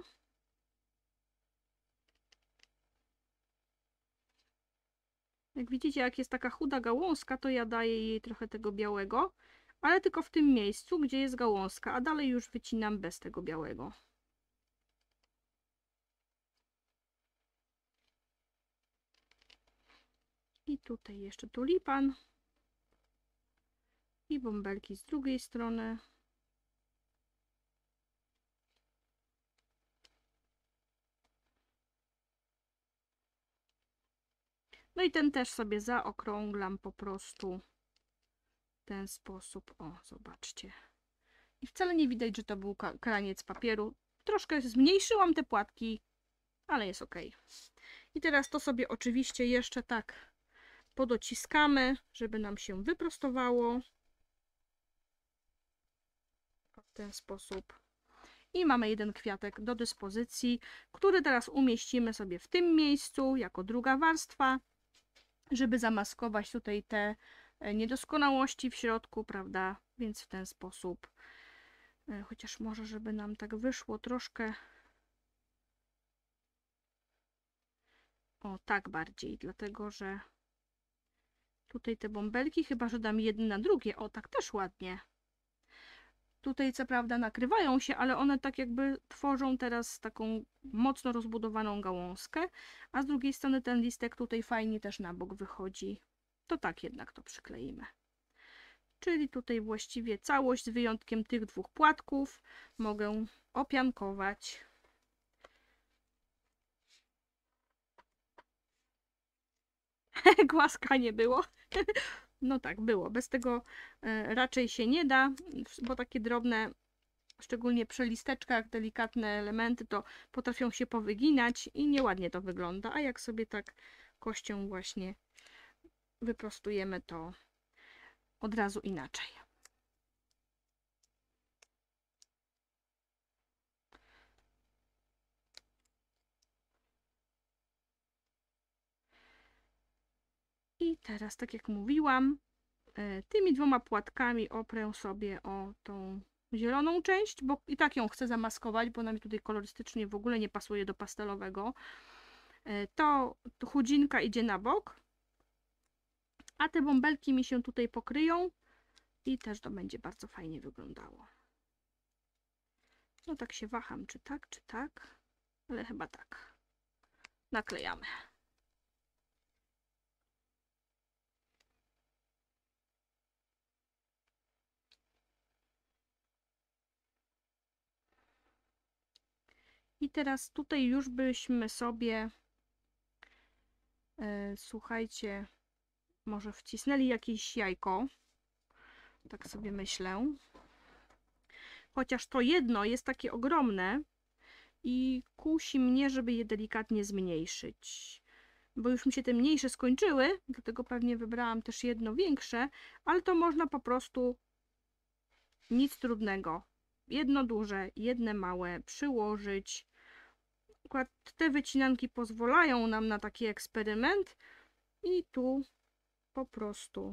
Jak widzicie, jak jest taka chuda gałązka, to ja daję jej trochę tego białego, ale tylko w tym miejscu, gdzie jest gałązka, a dalej już wycinam bez tego białego. I tutaj jeszcze tulipan. I bąbelki z drugiej strony. No i ten też sobie zaokrąglam po prostu w ten sposób. O, zobaczcie. I wcale nie widać, że to był kraniec papieru. Troszkę zmniejszyłam te płatki, ale jest ok. I teraz to sobie oczywiście jeszcze tak podociskamy, żeby nam się wyprostowało. W ten sposób. I mamy jeden kwiatek do dyspozycji, który teraz umieścimy sobie w tym miejscu jako druga warstwa, żeby zamaskować tutaj te niedoskonałości w środku, prawda? Więc w ten sposób. Chociaż może, żeby nam tak wyszło troszkę. O, tak bardziej, dlatego że tutaj te bąbelki, chyba że dam jedne na drugie. O, tak też ładnie. Tutaj co prawda nakrywają się, ale one tak jakby tworzą teraz taką mocno rozbudowaną gałązkę, a z drugiej strony ten listek tutaj fajnie też na bok wychodzi. To tak jednak to przykleimy. Czyli tutaj właściwie całość z wyjątkiem tych dwóch płatków mogę opiankować. Głaska nie było. No tak, było. Bez tego raczej się nie da, bo takie drobne, szczególnie przy listeczkach, delikatne elementy to potrafią się powyginać i nieładnie to wygląda. A jak sobie tak kością właśnie wyprostujemy, to od razu inaczej. I teraz, tak jak mówiłam, tymi dwoma płatkami oprę sobie o tą zieloną część, bo i tak ją chcę zamaskować, bo ona mi tutaj kolorystycznie w ogóle nie pasuje do pastelowego. To, to chudzinka idzie na bok, a te bąbelki mi się tutaj pokryją i też to będzie bardzo fajnie wyglądało. No tak się waham, czy tak, czy tak, ale chyba tak. Naklejamy. I teraz tutaj już byśmy sobie, e, słuchajcie, może wcisnęli jakieś jajko. Tak sobie myślę. Chociaż to jedno jest takie ogromne i kusi mnie, żeby je delikatnie zmniejszyć. Bo już mi się te mniejsze skończyły, dlatego pewnie wybrałam też jedno większe, ale to można po prostu, nic trudnego. Jedno duże, jedne małe przyłożyć. Akurat te wycinanki pozwalają nam na taki eksperyment i tu po prostu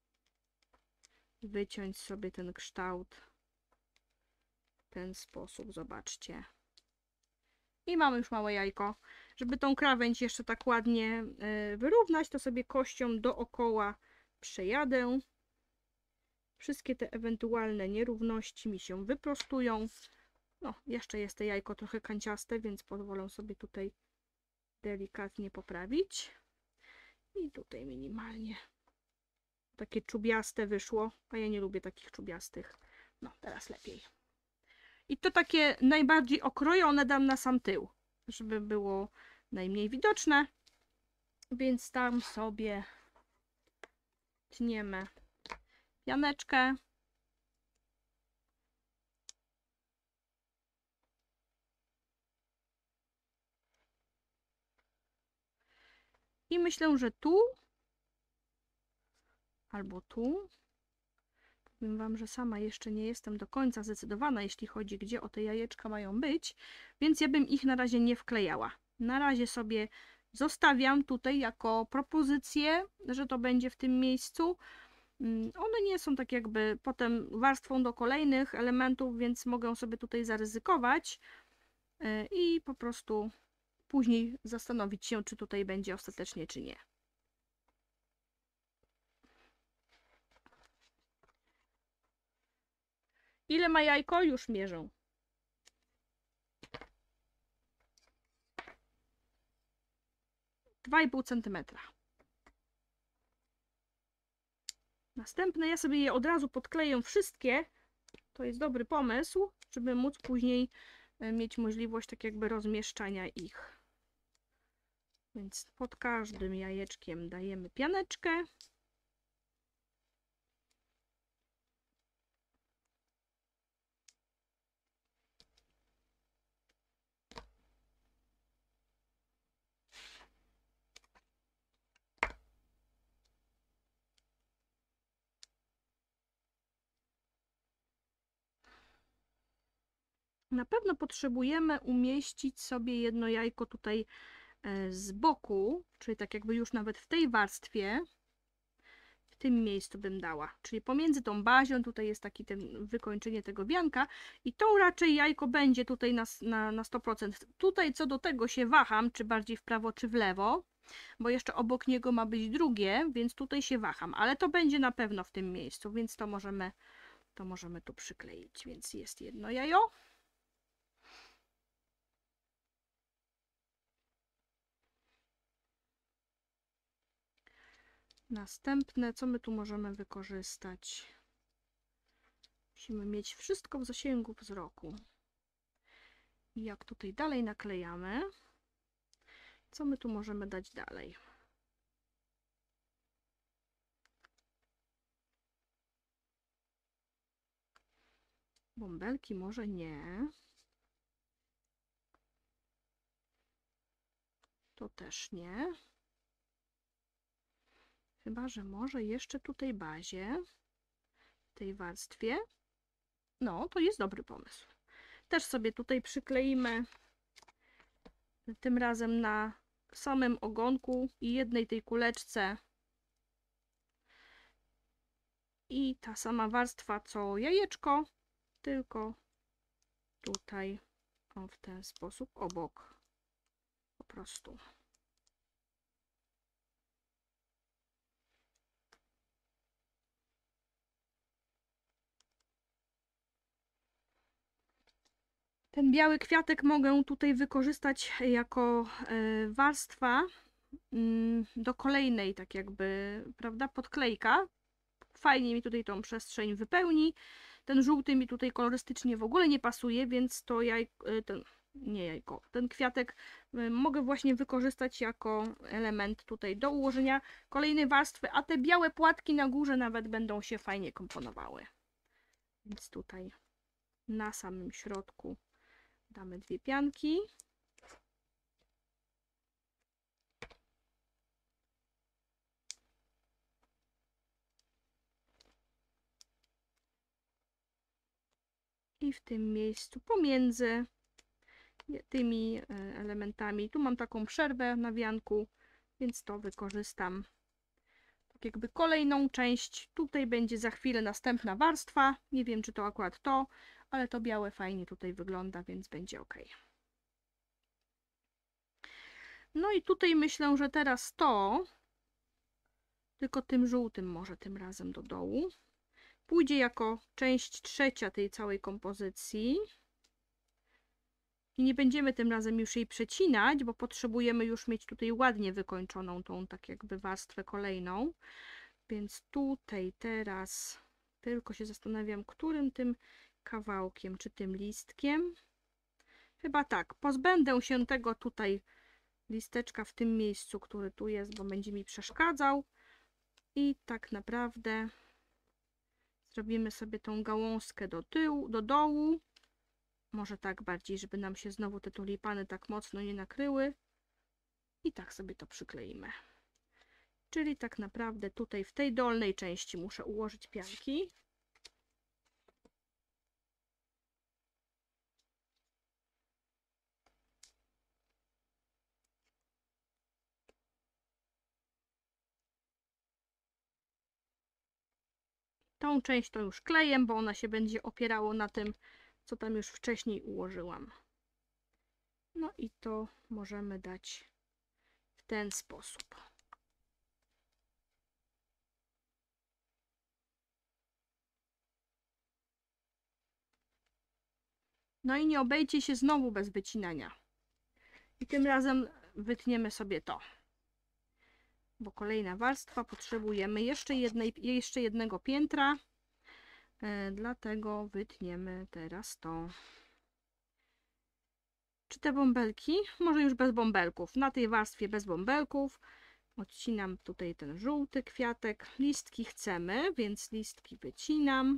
wyciąć sobie ten kształt w ten sposób, zobaczcie. I mamy już małe jajko. Żeby tą krawędź jeszcze tak ładnie wyrównać, to sobie kością dookoła przejadę. Wszystkie te ewentualne nierówności mi się wyprostują. No, jeszcze jest to jajko trochę kanciaste, więc pozwolę sobie tutaj delikatnie poprawić. I tutaj minimalnie. Takie czubiaste wyszło, a ja nie lubię takich czubiastych. No, teraz lepiej. I to takie najbardziej okrojone dam na sam tył, żeby było najmniej widoczne. Więc tam sobie tniemy pianeczkę. I myślę, że tu albo tu. Powiem Wam, że sama jeszcze nie jestem do końca zdecydowana, jeśli chodzi, gdzie o te jajeczka mają być, więc ja bym ich na razie nie wklejała. Na razie sobie zostawiam tutaj jako propozycję, że to będzie w tym miejscu. One nie są tak jakby potem warstwą do kolejnych elementów, więc mogę sobie tutaj zaryzykować i po prostu później zastanowić się, czy tutaj będzie ostatecznie, czy nie. Ile ma jajko? Już mierzę. dwa i pół centymetra. Następne ja sobie je od razu podkleję wszystkie. To jest dobry pomysł, żeby móc później mieć możliwość tak jakby rozmieszczania ich. Więc pod każdym jajeczkiem dajemy pianeczkę. Na pewno potrzebujemy umieścić sobie jedno jajko tutaj z boku, czyli tak jakby już nawet w tej warstwie, w tym miejscu bym dała. Czyli pomiędzy tą bazią, tutaj jest taki ten wykończenie tego wianka i to raczej jajko będzie tutaj na, na, na sto procent. Tutaj co do tego się waham, czy bardziej w prawo, czy w lewo, bo jeszcze obok niego ma być drugie, więc tutaj się waham, ale to będzie na pewno w tym miejscu, więc to możemy, to możemy tu przykleić. Więc jest jedno jajo. Następne, co my tu możemy wykorzystać? Musimy mieć wszystko w zasięgu wzroku. I jak tutaj dalej naklejamy, co my tu możemy dać dalej? Bąbelki może nie. To też nie. Chyba że może jeszcze tutaj bazie, w tej warstwie. No, to jest dobry pomysł. Też sobie tutaj przykleimy tym razem na samym ogonku i jednej tej kuleczce. I ta sama warstwa co jajeczko, tylko tutaj o, w ten sposób obok. Po prostu. Ten biały kwiatek mogę tutaj wykorzystać jako warstwa do kolejnej, tak jakby, prawda, podklejka. Fajnie mi tutaj tą przestrzeń wypełni. Ten żółty mi tutaj kolorystycznie w ogóle nie pasuje, więc to jajko, ten, nie jajko, ten kwiatek mogę właśnie wykorzystać jako element tutaj do ułożenia kolejnej warstwy, a te białe płatki na górze nawet będą się fajnie komponowały. Więc tutaj na samym środku damy dwie pianki. I w tym miejscu pomiędzy tymi elementami, tu mam taką przerwę na wianku, więc to wykorzystam tak jakby kolejną część. Tutaj będzie za chwilę następna warstwa. Nie wiem, czy to akurat to, ale to białe fajnie tutaj wygląda, więc będzie ok. No i tutaj myślę, że teraz to, tylko tym żółtym może tym razem do dołu, pójdzie jako część trzecia tej całej kompozycji. I nie będziemy tym razem już jej przecinać, bo potrzebujemy już mieć tutaj ładnie wykończoną tą tak jakby warstwę kolejną. Więc tutaj teraz tylko się zastanawiam, którym tym kawałkiem, czy tym listkiem. Chyba tak, pozbędę się tego tutaj listeczka w tym miejscu, który tu jest, bo będzie mi przeszkadzał. I tak naprawdę zrobimy sobie tą gałązkę do tyłu, do dołu. Może tak bardziej, żeby nam się znowu te tulipany tak mocno nie nakryły. I tak sobie to przykleimy. Czyli tak naprawdę tutaj w tej dolnej części muszę ułożyć pianki. Tą część to już kleję, bo ona się będzie opierało na tym, co tam już wcześniej ułożyłam. No i to możemy dać w ten sposób. No i nie obejdzie się znowu bez wycinania. I tym razem wytniemy sobie to. Bo kolejna warstwa potrzebujemy jeszcze, jednej, jeszcze jednego piętra. E, dlatego wytniemy teraz to. Czy te bąbelki? Może już bez bąbelków. Na tej warstwie bez bąbelków. Odcinam tutaj ten żółty kwiatek. Listki chcemy, więc listki wycinam.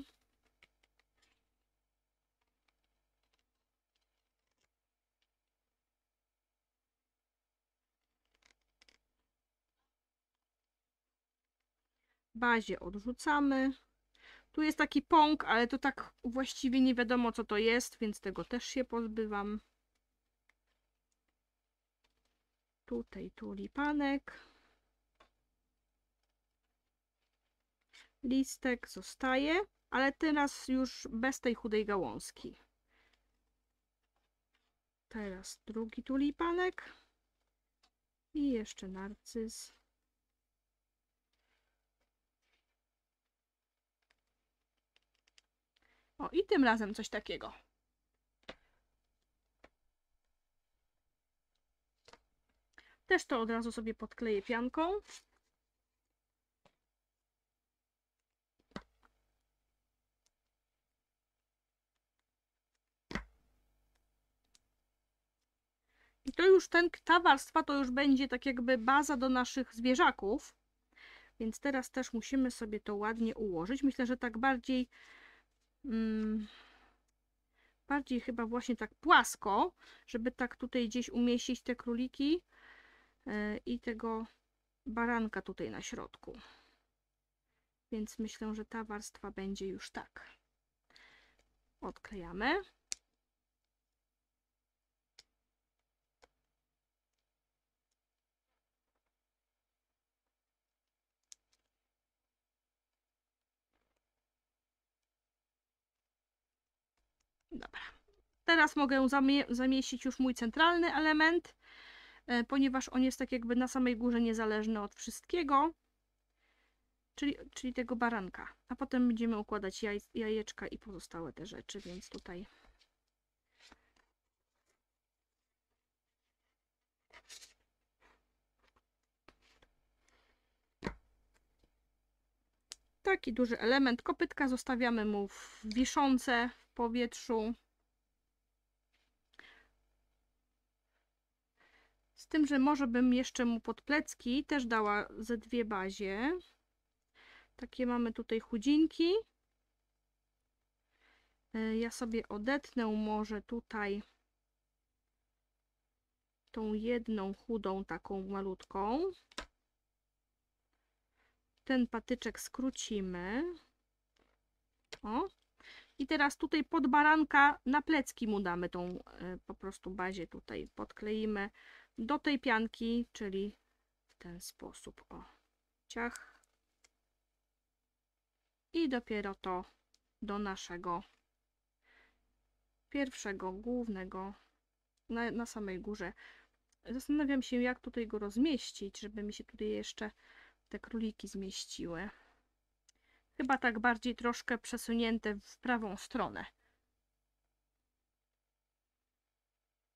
Bazie odrzucamy. Tu jest taki pąk, ale to tak właściwie nie wiadomo, co to jest, więc tego też się pozbywam. Tutaj tulipanek. Listek zostaje, ale teraz już bez tej chudej gałązki. Teraz drugi tulipanek. I jeszcze narcyz. O, i tym razem coś takiego. Też to od razu sobie podkleję pianką. I to już ten, ta warstwa to już będzie tak jakby baza do naszych zwierzaków. Więc teraz też musimy sobie to ładnie ułożyć. Myślę, że tak bardziej... Hmm, bardziej chyba właśnie tak płasko, żeby tak tutaj gdzieś umieścić te króliki yy, i tego baranka tutaj na środku. Więc myślę, że ta warstwa będzie już tak. Odklejamy. Dobra. Teraz mogę zamie zamieścić już mój centralny element, yy, ponieważ on jest tak jakby na samej górze niezależny od wszystkiego. Czyli, czyli tego baranka. A potem będziemy układać jaj, jajeczka i pozostałe te rzeczy, więc tutaj taki duży element. Kopytka zostawiamy mu w wiszące w powietrzu. Z tym, że może bym jeszcze mu pod plecki też dała ze dwie bazie. Takie mamy tutaj chudzinki. Ja sobie odetnę może tutaj tą jedną chudą, taką malutką. Ten patyczek skrócimy. O. I teraz tutaj pod baranka na plecki mu damy tą po prostu bazie tutaj. Podkleimy do tej pianki, czyli w ten sposób. O. Ciach. I dopiero to do naszego pierwszego, głównego, na, na samej górze. Zastanawiam się, jak tutaj go rozmieścić, żeby mi się tutaj jeszcze te króliki zmieściły. Chyba tak bardziej troszkę przesunięte w prawą stronę.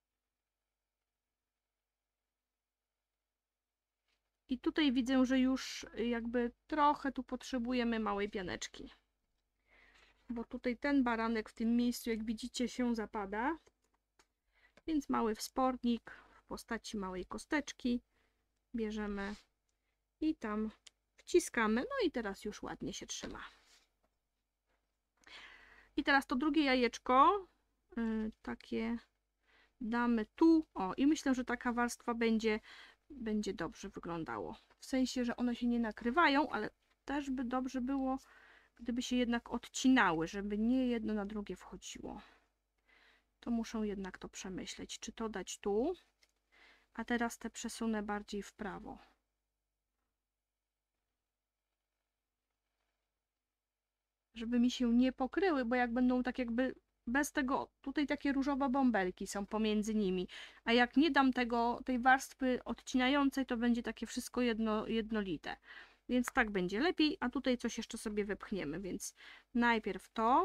I tutaj widzę, że już jakby trochę tu potrzebujemy małej pianeczki. Bo tutaj ten baranek w tym miejscu, jak widzicie, się zapada. Więc mały wspornik w postaci małej kosteczki bierzemy i tam wciskamy. No i teraz już ładnie się trzyma. I teraz to drugie jajeczko, yy, takie damy tu. O, i myślę, że taka warstwa będzie, będzie dobrze wyglądało. W sensie, że one się nie nakrywają, ale też by dobrze było, gdyby się jednak odcinały, żeby nie jedno na drugie wchodziło. To muszę jednak to przemyśleć, czy to dać tu, a teraz te przesunę bardziej w prawo. Żeby mi się nie pokryły, bo jak będą tak jakby bez tego, tutaj takie różowe bąbelki są pomiędzy nimi, a jak nie dam tego, tej warstwy odcinającej, to będzie takie wszystko jedno, jednolite. Więc tak będzie lepiej, a tutaj coś jeszcze sobie wepchniemy, więc najpierw to,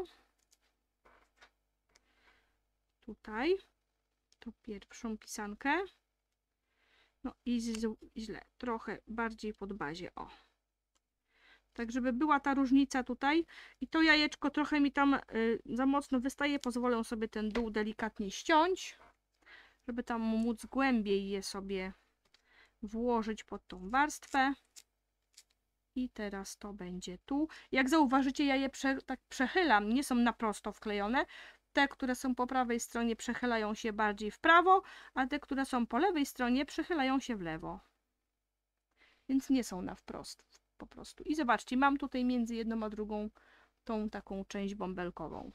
tutaj, tą pierwszą pisankę, no i źle, trochę bardziej pod bazie, o. Tak, żeby była ta różnica tutaj. I to jajeczko trochę mi tam y, za mocno wystaje. Pozwolę sobie ten dół delikatnie ściąć, żeby tam móc głębiej je sobie włożyć pod tą warstwę. I teraz to będzie tu. Jak zauważycie, ja je prze, tak przechylam. Nie są na prosto wklejone. Te, które są po prawej stronie, przechylają się bardziej w prawo, a te, które są po lewej stronie, przechylają się w lewo. Więc nie są na wprost. Po prostu. I zobaczcie, mam tutaj między jedną a drugą tą taką część bąbelkową.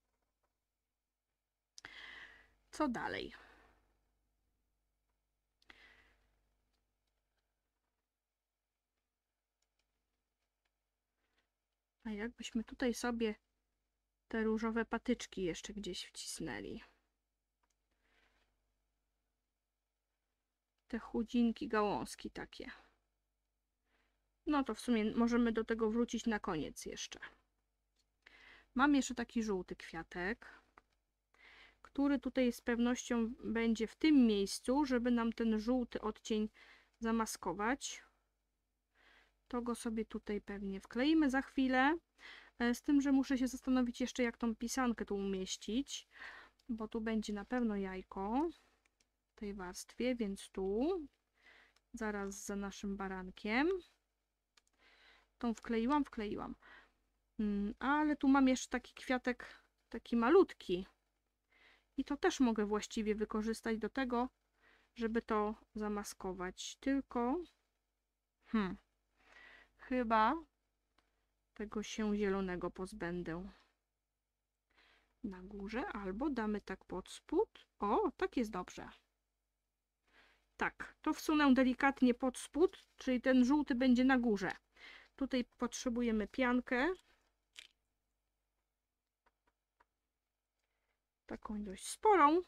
Co dalej? A jakbyśmy tutaj sobie te różowe patyczki jeszcze gdzieś wcisnęli. Te chudzinki, gałązki takie. No to w sumie możemy do tego wrócić na koniec jeszcze. Mam jeszcze taki żółty kwiatek, który tutaj z pewnością będzie w tym miejscu, żeby nam ten żółty odcień zamaskować. To go sobie tutaj pewnie wkleimy za chwilę. Z tym, że muszę się zastanowić jeszcze, jak tą pisankę tu umieścić, bo tu będzie na pewno jajko w tej warstwie, więc tu zaraz za naszym barankiem. Tą wkleiłam, wkleiłam. Ale tu mam jeszcze taki kwiatek, taki malutki. I to też mogę właściwie wykorzystać do tego, żeby to zamaskować. Tylko hmm, chyba tego się zielonego pozbędę na górze, albo damy tak pod spód. O, tak jest dobrze. Tak, to wsunę delikatnie pod spód, czyli ten żółty będzie na górze. Tutaj potrzebujemy piankę. Taką dość sporą.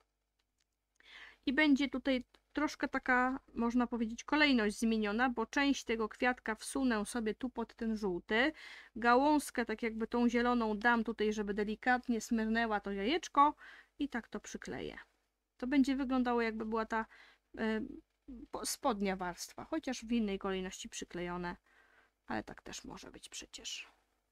I będzie tutaj troszkę taka, można powiedzieć, kolejność zmieniona, bo część tego kwiatka wsunę sobie tu pod ten żółty. Gałązkę, tak jakby tą zieloną, dam tutaj, żeby delikatnie smyrnęła to jajeczko i tak to przykleję. To będzie wyglądało, jakby była ta y, spodnia warstwa, chociaż w innej kolejności przyklejone, ale tak też może być przecież.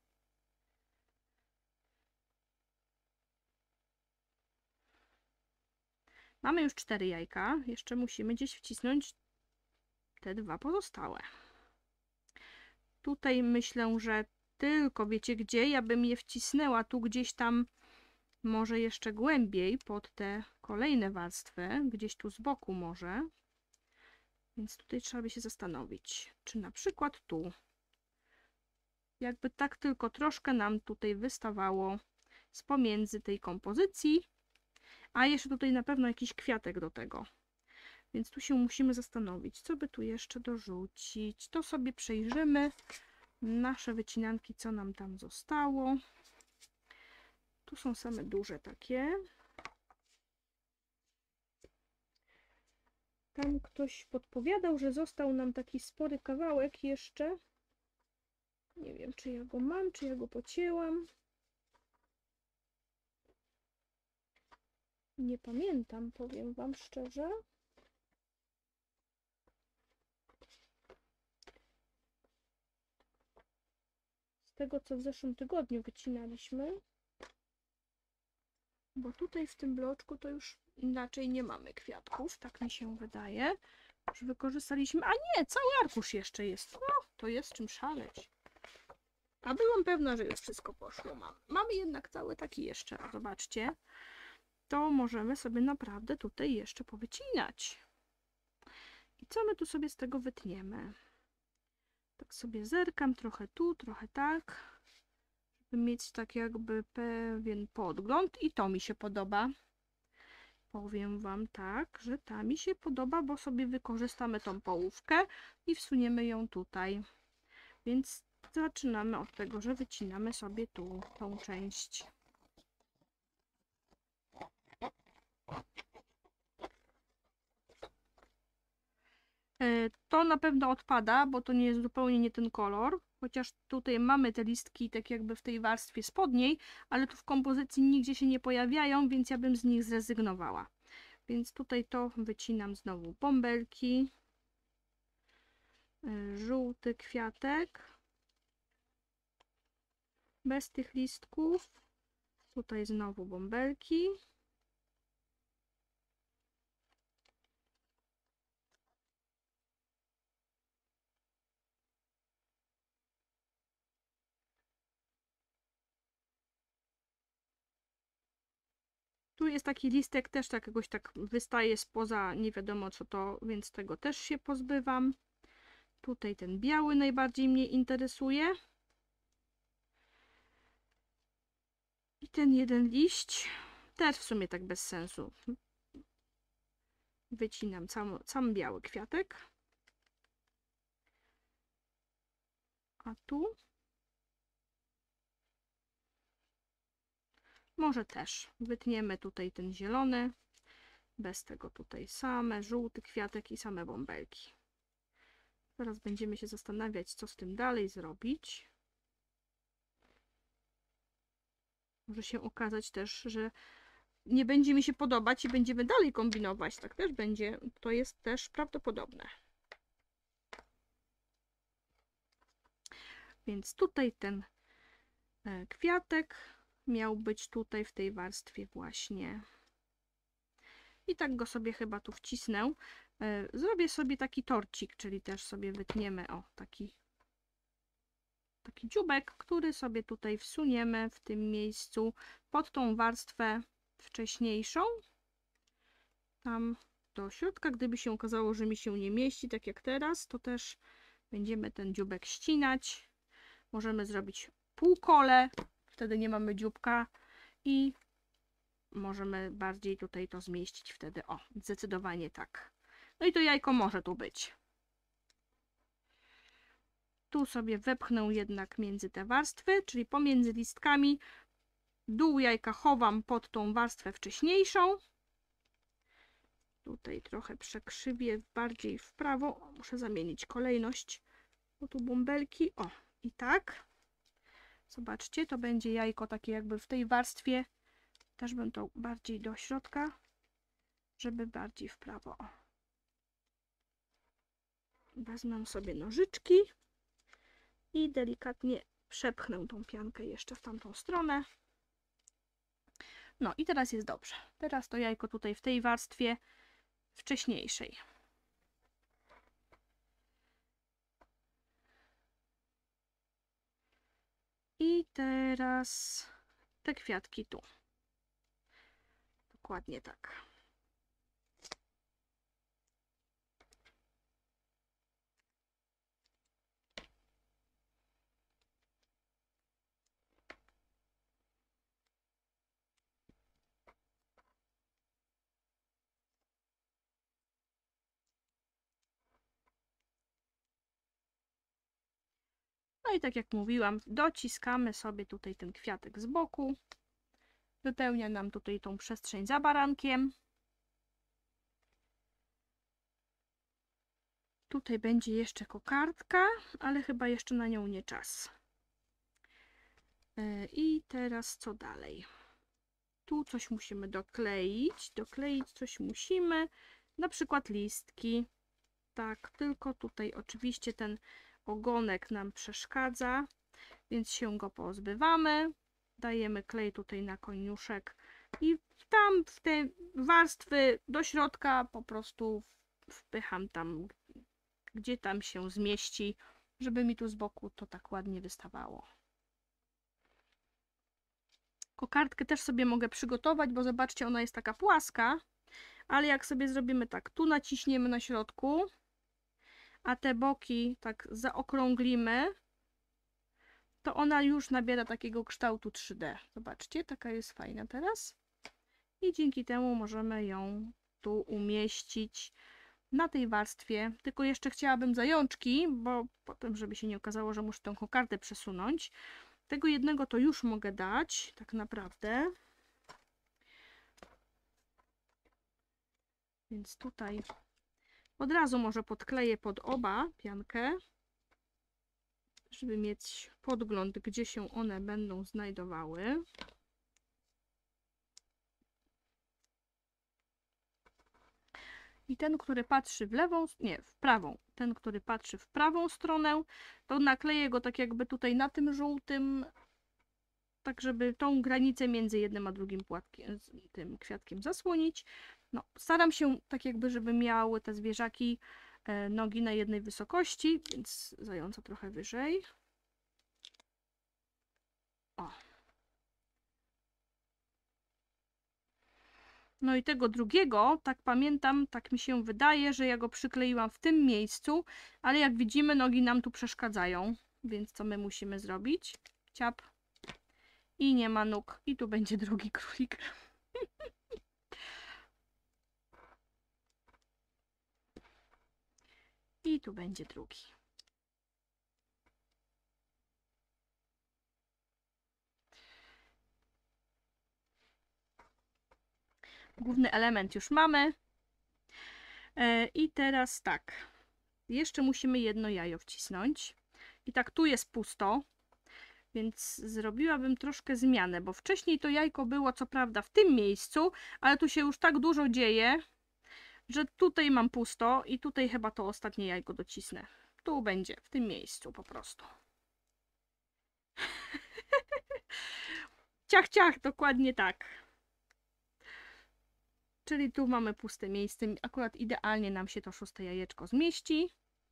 Mamy już cztery jajka, jeszcze musimy gdzieś wcisnąć te dwa pozostałe. Tutaj myślę, że tylko wiecie gdzie, ja bym je wcisnęła tu gdzieś tam, może jeszcze głębiej pod te kolejne warstwy, gdzieś tu z boku może. Więc tutaj trzeba by się zastanowić, czy na przykład tu. Jakby tak tylko troszkę nam tutaj wystawało z pomiędzy tej kompozycji, a jeszcze tutaj na pewno jakiś kwiatek do tego. Więc tu się musimy zastanowić, co by tu jeszcze dorzucić. To sobie przejrzymy nasze wycinanki, co nam tam zostało. Tu są same duże takie. Tam ktoś podpowiadał, że został nam taki spory kawałek jeszcze. Nie wiem, czy ja go mam, czy ja go pocięłam. Nie pamiętam, powiem wam szczerze. tego, co w zeszłym tygodniu wycinaliśmy. Bo tutaj w tym bloczku to już inaczej nie mamy kwiatków, tak mi się wydaje. Już wykorzystaliśmy, a nie, cały arkusz jeszcze jest. No, to jest czym szaleć. A byłam pewna, że już wszystko poszło. Mam. Mamy jednak cały taki jeszcze, zobaczcie. To możemy sobie naprawdę tutaj jeszcze powycinać. I co my tu sobie z tego wytniemy? Tak sobie zerkam trochę tu, trochę tak, żeby mieć tak jakby pewien podgląd i to mi się podoba. Powiem Wam tak, że ta mi się podoba, bo sobie wykorzystamy tą połówkę i wsuniemy ją tutaj. Więc zaczynamy od tego, że wycinamy sobie tu tą część. To na pewno odpada, bo to nie jest zupełnie nie ten kolor, chociaż tutaj mamy te listki tak jakby w tej warstwie spodniej, ale tu w kompozycji nigdzie się nie pojawiają, więc ja bym z nich zrezygnowała. Więc tutaj to wycinam znowu bąbelki, żółty kwiatek, bez tych listków, tutaj znowu bąbelki. Tu jest taki listek, też tak jakoś tak wystaje spoza, nie wiadomo co to, więc tego też się pozbywam. Tutaj ten biały najbardziej mnie interesuje. I ten jeden liść, też w sumie tak bez sensu. Wycinam sam, sam biały kwiatek. A tu? Może też wytniemy tutaj ten zielony. Bez tego tutaj same żółty kwiatek i same bąbelki. Teraz będziemy się zastanawiać, co z tym dalej zrobić. Może się okazać też, że nie będzie mi się podobać i będziemy dalej kombinować. Tak też będzie. To jest też prawdopodobne. Więc tutaj ten kwiatek miał być tutaj w tej warstwie właśnie. I tak go sobie chyba tu wcisnę. Zrobię sobie taki torcik, czyli też sobie wytniemy o taki, taki dziubek, który sobie tutaj wsuniemy w tym miejscu pod tą warstwę wcześniejszą. Tam do środka, gdyby się okazało, że mi się nie mieści, tak jak teraz, to też będziemy ten dziubek ścinać. Możemy zrobić półkole, wtedy nie mamy dzióbka i możemy bardziej tutaj to zmieścić wtedy. O, zdecydowanie tak. No i to jajko może tu być. Tu sobie wepchnę jednak między te warstwy, czyli pomiędzy listkami. Dół jajka chowam pod tą warstwę wcześniejszą. Tutaj trochę przekrzywię bardziej w prawo. O, muszę zamienić kolejność, bo tu bąbelki. O, i tak. Zobaczcie, to będzie jajko takie jakby w tej warstwie. Też bym to bardziej do środka, żeby bardziej w prawo. O. Wezmę sobie nożyczki i delikatnie przepchnę tą piankę jeszcze w tamtą stronę. No i teraz jest dobrze. Teraz to jajko tutaj w tej warstwie wcześniejszej. I teraz te kwiatki tu. Dokładnie tak. No i tak jak mówiłam, dociskamy sobie tutaj ten kwiatek z boku. Wypełnia nam tutaj tą przestrzeń za barankiem. Tutaj będzie jeszcze kokardka, ale chyba jeszcze na nią nie czas. I teraz co dalej? Tu coś musimy dokleić. Dokleić coś musimy. Na przykład listki. Tak, tylko tutaj oczywiście ten ogonek nam przeszkadza. więc się go pozbywamy. Dajemy klej tutaj na koniuszek i tam w te warstwy do środka po prostu wpycham tam, gdzie tam się zmieści, żeby mi tu z boku to tak ładnie wystawało. Kokardkę też sobie mogę przygotować, bo zobaczcie, ona jest taka płaska, ale jak sobie zrobimy tak, tu naciśniemy na środku, a te boki tak zaokrąglimy, to ona już nabiera takiego kształtu trzy D. Zobaczcie, taka jest fajna teraz. I dzięki temu możemy ją tu umieścić na tej warstwie. Tylko jeszcze chciałabym zajączki, bo potem, żeby się nie okazało, że muszę tą kokardę przesunąć. Tego jednego to już mogę dać, tak naprawdę. Więc tutaj od razu może podkleję pod oba piankę, żeby mieć podgląd, gdzie się one będą znajdowały. I ten, który patrzy w lewą, nie, w prawą, ten, który patrzy w prawą stronę, to nakleję go tak jakby tutaj na tym żółtym, tak żeby tą granicę między jednym a drugim płatkiem, tym kwiatkiem zasłonić. No, staram się tak jakby, żeby miały te zwierzaki e, nogi na jednej wysokości, więc zająca trochę wyżej. O. No i tego drugiego, tak pamiętam, tak mi się wydaje, że ja go przykleiłam w tym miejscu, ale jak widzimy, nogi nam tu przeszkadzają, więc co my musimy zrobić? Ciap. I nie ma nóg. I tu będzie drugi królik. I tu będzie drugi. Główny element już mamy. E, I teraz tak. Jeszcze musimy jedno jajo wcisnąć. I tak tu jest pusto. Więc zrobiłabym troszkę zmianę, bo wcześniej to jajko było co prawda w tym miejscu, ale tu się już tak dużo dzieje, że tutaj mam pusto i tutaj chyba to ostatnie jajko docisnę. Tu będzie, w tym miejscu po prostu. Ciach, ciach, dokładnie tak. Czyli tu mamy puste miejsce. Akurat idealnie nam się to szóste jajeczko zmieści.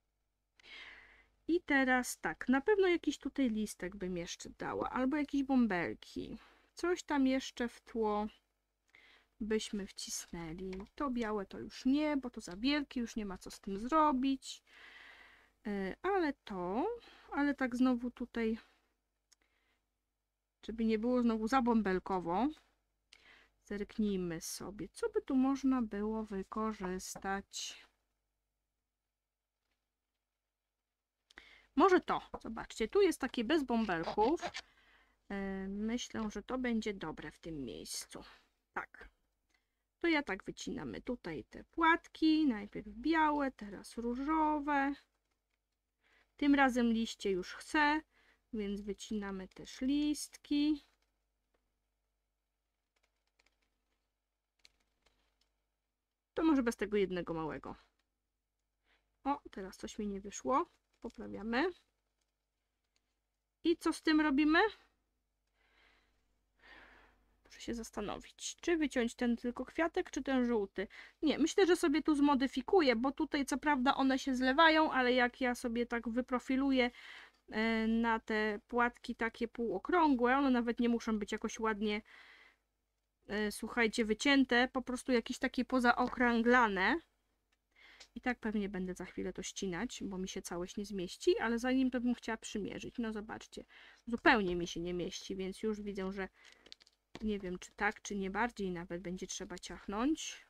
I teraz tak, na pewno jakiś tutaj listek bym jeszcze dała, albo jakieś bąbelki. Coś tam jeszcze w tło byśmy wcisnęli. To białe to już nie, bo to za wielkie, już nie ma co z tym zrobić. Yy, ale to, ale tak znowu tutaj, żeby nie było znowu za bąbelkowo, zerknijmy sobie, co by tu można było wykorzystać. Może to, zobaczcie, tu jest takie bez bąbelków. Yy, myślę, że to będzie dobre w tym miejscu. Tak. To ja tak wycinamy tutaj te płatki, najpierw białe, teraz różowe. Tym razem liście już chcę, więc wycinamy też listki. To może bez tego jednego małego. O, teraz coś mi nie wyszło. Poprawiamy. I co z tym robimy? Muszę się zastanowić, czy wyciąć ten tylko kwiatek, czy ten żółty. Nie, myślę, że sobie tu zmodyfikuję, bo tutaj co prawda one się zlewają, ale jak ja sobie tak wyprofiluję na te płatki takie półokrągłe, one nawet nie muszą być jakoś ładnie, słuchajcie, wycięte, po prostu jakieś takie pozaokrąglane. I tak pewnie będę za chwilę to ścinać, bo mi się całość nie zmieści, ale zanim to bym chciała przymierzyć. No zobaczcie, zupełnie mi się nie mieści, więc już widzę, że nie wiem, czy tak, czy nie bardziej nawet będzie trzeba ciachnąć.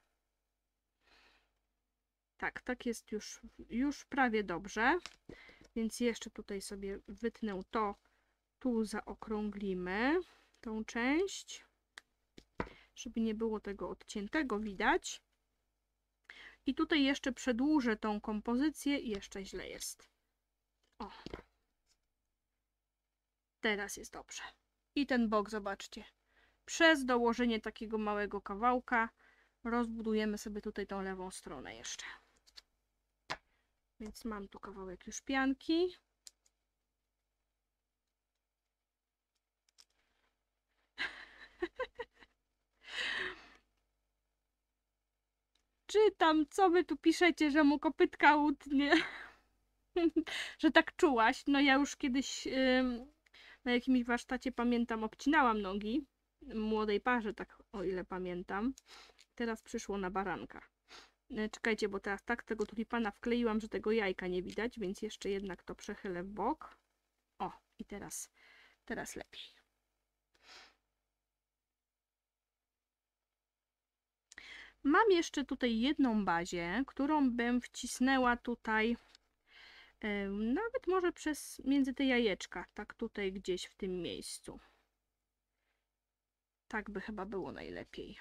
Tak, tak jest już, już prawie dobrze. Więc jeszcze tutaj sobie wytnę to, tu zaokrąglimy tą część, żeby nie było tego odciętego widać. I tutaj jeszcze przedłużę tą kompozycję i jeszcze źle jest. O. Teraz jest dobrze. I ten bok, zobaczcie. Przez dołożenie takiego małego kawałka rozbudujemy sobie tutaj tą lewą stronę jeszcze. Więc mam tu kawałek już pianki. Czytam, co wy tu piszecie, że mu kopytka utnie. Że tak czułaś. No ja już kiedyś ym, na jakimś warsztacie, pamiętam, obcinałam nogi młodej parze, tak o ile pamiętam. Teraz przyszło na baranka. E, Czekajcie, bo teraz tak tego tulipana wkleiłam, że tego jajka nie widać, więc jeszcze jednak to przechylę w bok. O, i teraz, teraz lepiej. Mam jeszcze tutaj jedną bazię, którą bym wcisnęła tutaj, e, nawet może przez między te jajeczka, tak tutaj gdzieś w tym miejscu. Tak by chyba było najlepiej.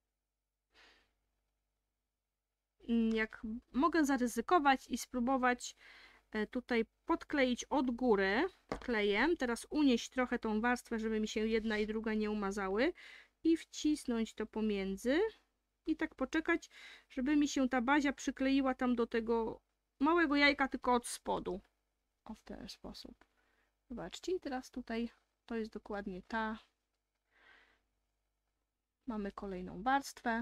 Jak mogę zaryzykować i spróbować tutaj podkleić od góry klejem, teraz unieść trochę tą warstwę, żeby mi się jedna i druga nie umazały i wcisnąć to pomiędzy i tak poczekać, żeby mi się ta bazia przykleiła tam do tego małego jajka, tylko od spodu. O, w ten sposób. Zobaczcie, i teraz tutaj to jest dokładnie ta. Mamy kolejną warstwę.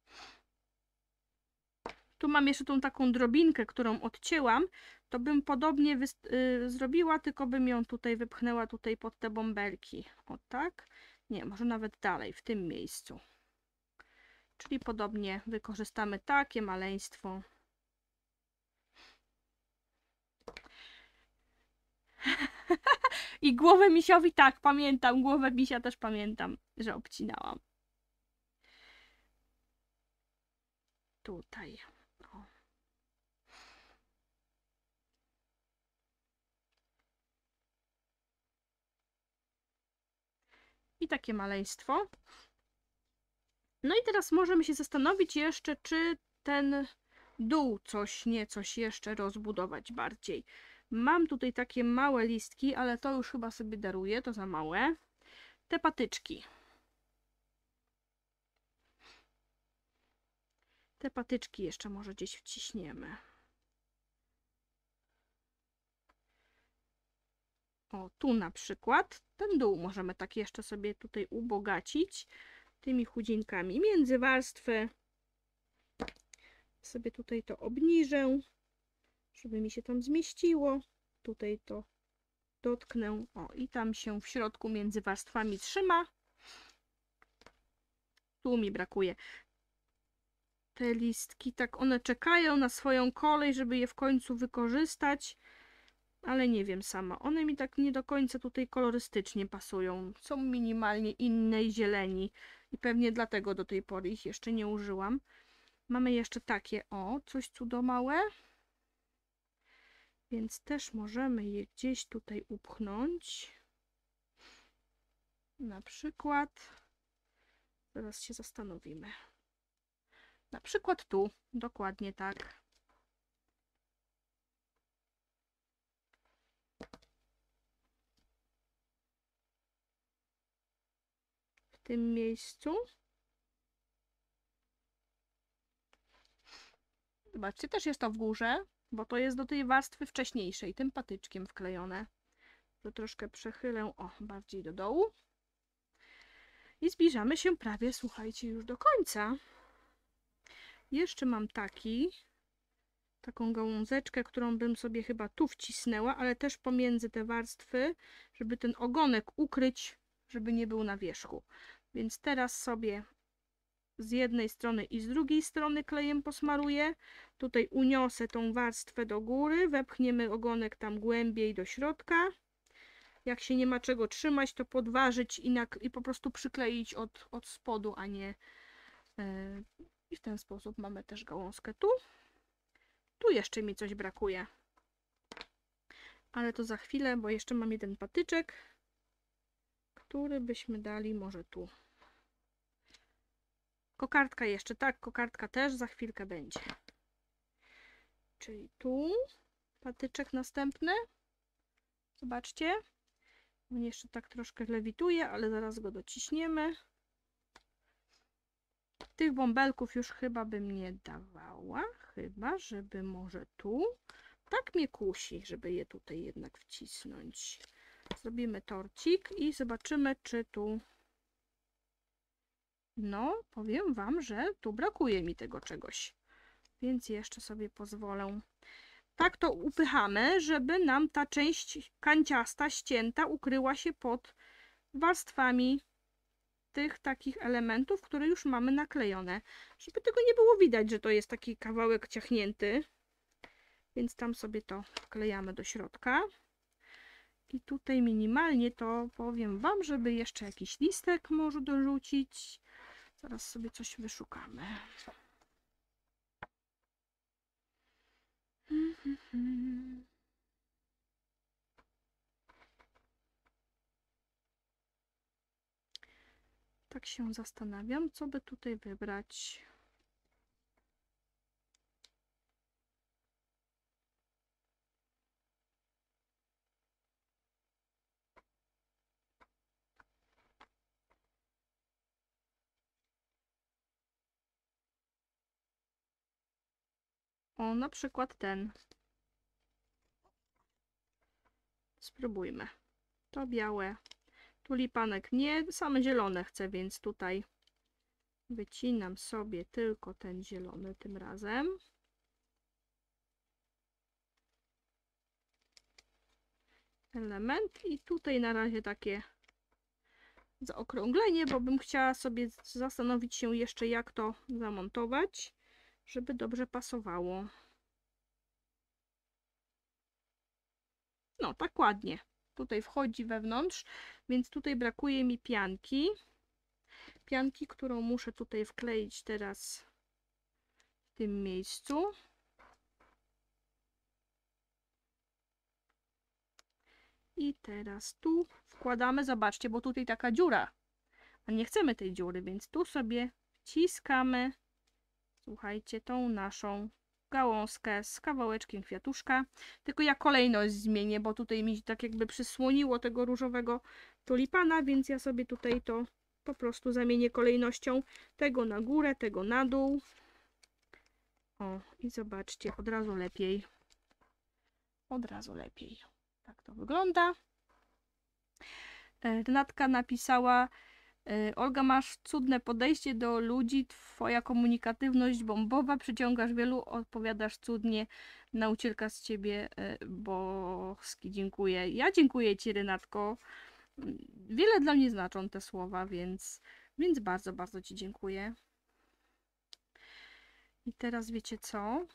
Tu mam jeszcze tą taką drobinkę, którą odcięłam. To bym podobnie y zrobiła, tylko bym ją tutaj wypchnęła tutaj pod te bąbelki. O tak. Nie, może nawet dalej, w tym miejscu. Czyli podobnie wykorzystamy takie maleństwo. I głowę misiowi, tak, pamiętam. Głowę misia też pamiętam, że obcinałam. Tutaj. O. I takie maleństwo. No i teraz możemy się zastanowić jeszcze, czy ten dół coś, nie coś jeszcze rozbudować bardziej. Mam tutaj takie małe listki, ale to już chyba sobie daruję, to za małe. Te patyczki. Te patyczki jeszcze może gdzieś wciśniemy. O, tu na przykład ten dół możemy tak jeszcze sobie tutaj ubogacić tymi chudzinkami. Między warstwy sobie tutaj to obniżę, żeby mi się tam zmieściło. Tutaj to dotknę. O, i tam się w środku między warstwami trzyma. Tu mi brakuje. Te listki, tak one czekają na swoją kolej, żeby je w końcu wykorzystać. Ale nie wiem sama. One mi tak nie do końca tutaj kolorystycznie pasują. Są minimalnie innej zieleni. I pewnie dlatego do tej pory ich jeszcze nie użyłam. Mamy jeszcze takie, o, coś cudomałe. Więc też możemy je gdzieś tutaj upchnąć. Na przykład, zaraz się zastanowimy. Na przykład tu, dokładnie tak. W tym miejscu. Zobaczcie, też jest to w górze, bo to jest do tej warstwy wcześniejszej, tym patyczkiem wklejone. To troszkę przechylę, o, bardziej do dołu. I zbliżamy się prawie, słuchajcie, już do końca. Jeszcze mam taki, taką gałązeczkę, którą bym sobie chyba tu wcisnęła, ale też pomiędzy te warstwy, żeby ten ogonek ukryć, żeby nie był na wierzchu. Więc teraz sobie z jednej strony i z drugiej strony klejem posmaruję. Tutaj uniosę tą warstwę do góry, wepchniemy ogonek tam głębiej do środka. Jak się nie ma czego trzymać, to podważyć i, na, i po prostu przykleić od, od spodu, a nie... Yy, I w ten sposób mamy też gałązkę tu. Tu jeszcze mi coś brakuje. Ale to za chwilę, bo jeszcze mam jeden patyczek, który byśmy dali może tu. Kokardka jeszcze, tak, kokardka też za chwilkę będzie. Czyli tu patyczek następny. Zobaczcie. On jeszcze tak troszkę lewituje, ale zaraz go dociśniemy. Tych bąbelków już chyba bym nie dawała. Chyba, żeby może tu. Tak mnie kusi, żeby je tutaj jednak wcisnąć. Zrobimy torcik i zobaczymy, czy tu no powiem Wam, że tu brakuje mi tego czegoś. Więc jeszcze sobie pozwolę. Tak to upychamy, żeby nam ta część kanciasta, ścięta ukryła się pod warstwami tych takich elementów, które już mamy naklejone. Żeby tego nie było widać, że to jest taki kawałek ciachnięty. Więc tam sobie to wklejamy do środka. I tutaj minimalnie to powiem Wam, żeby jeszcze jakiś listek może dorzucić. Zaraz sobie coś wyszukamy. Tak się zastanawiam, co by tutaj wybrać. O, na przykład ten. Spróbujmy. To białe. Tulipanek nie, same zielone chcę, więc tutaj wycinam sobie tylko ten zielony tym razem. Element i tutaj na razie takie zaokrąglenie, bo bym chciała sobie zastanowić się jeszcze, jak to zamontować, żeby dobrze pasowało. No, tak ładnie. Tutaj wchodzi wewnątrz, więc tutaj brakuje mi pianki. Pianki, którą muszę tutaj wkleić teraz w tym miejscu. I teraz tu wkładamy, zobaczcie, bo tutaj taka dziura, a nie chcemy tej dziury, więc tu sobie wciskamy, słuchajcie, tą naszą gałązkę z kawałeczkiem kwiatuszka. Tylko ja kolejność zmienię, bo tutaj mi tak jakby przysłoniło tego różowego tulipana, więc ja sobie tutaj to po prostu zamienię kolejnością tego na górę, tego na dół. O, i zobaczcie, od razu lepiej. Od razu lepiej. Tak to wygląda. Renatka napisała: Olga, masz cudne podejście do ludzi, twoja komunikatywność bombowa, przyciągasz wielu, odpowiadasz cudnie, nauczycielka z ciebie boski, dziękuję. Ja dziękuję ci, Renatko. Wiele dla mnie znaczą te słowa, więc, więc bardzo, bardzo ci dziękuję. I teraz wiecie co?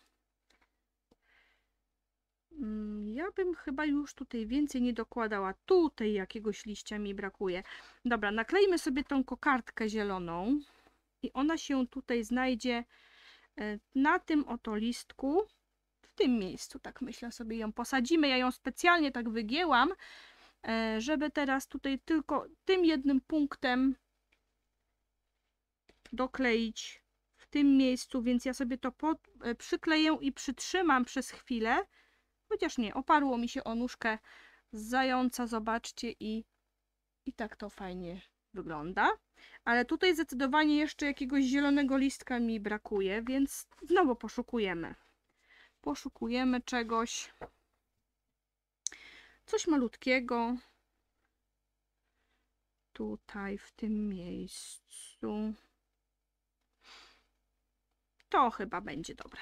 Ja bym chyba już tutaj więcej nie dokładała. Tutaj jakiegoś liścia mi brakuje. Dobra, naklejmy sobie tą kokardkę zieloną i ona się tutaj znajdzie na tym oto listku, w tym miejscu, tak myślę, sobie ją posadzimy. Ja ją specjalnie tak wygięłam, żeby teraz tutaj tylko tym jednym punktem dokleić w tym miejscu, więc ja sobie to pod, przykleję i przytrzymam przez chwilę. Chociaż nie, oparło mi się o nóżkę zająca, zobaczcie, i, i tak to fajnie wygląda. Ale tutaj zdecydowanie jeszcze jakiegoś zielonego listka mi brakuje, więc znowu poszukujemy. Poszukujemy czegoś, coś malutkiego. Tutaj, w tym miejscu. To chyba będzie dobre.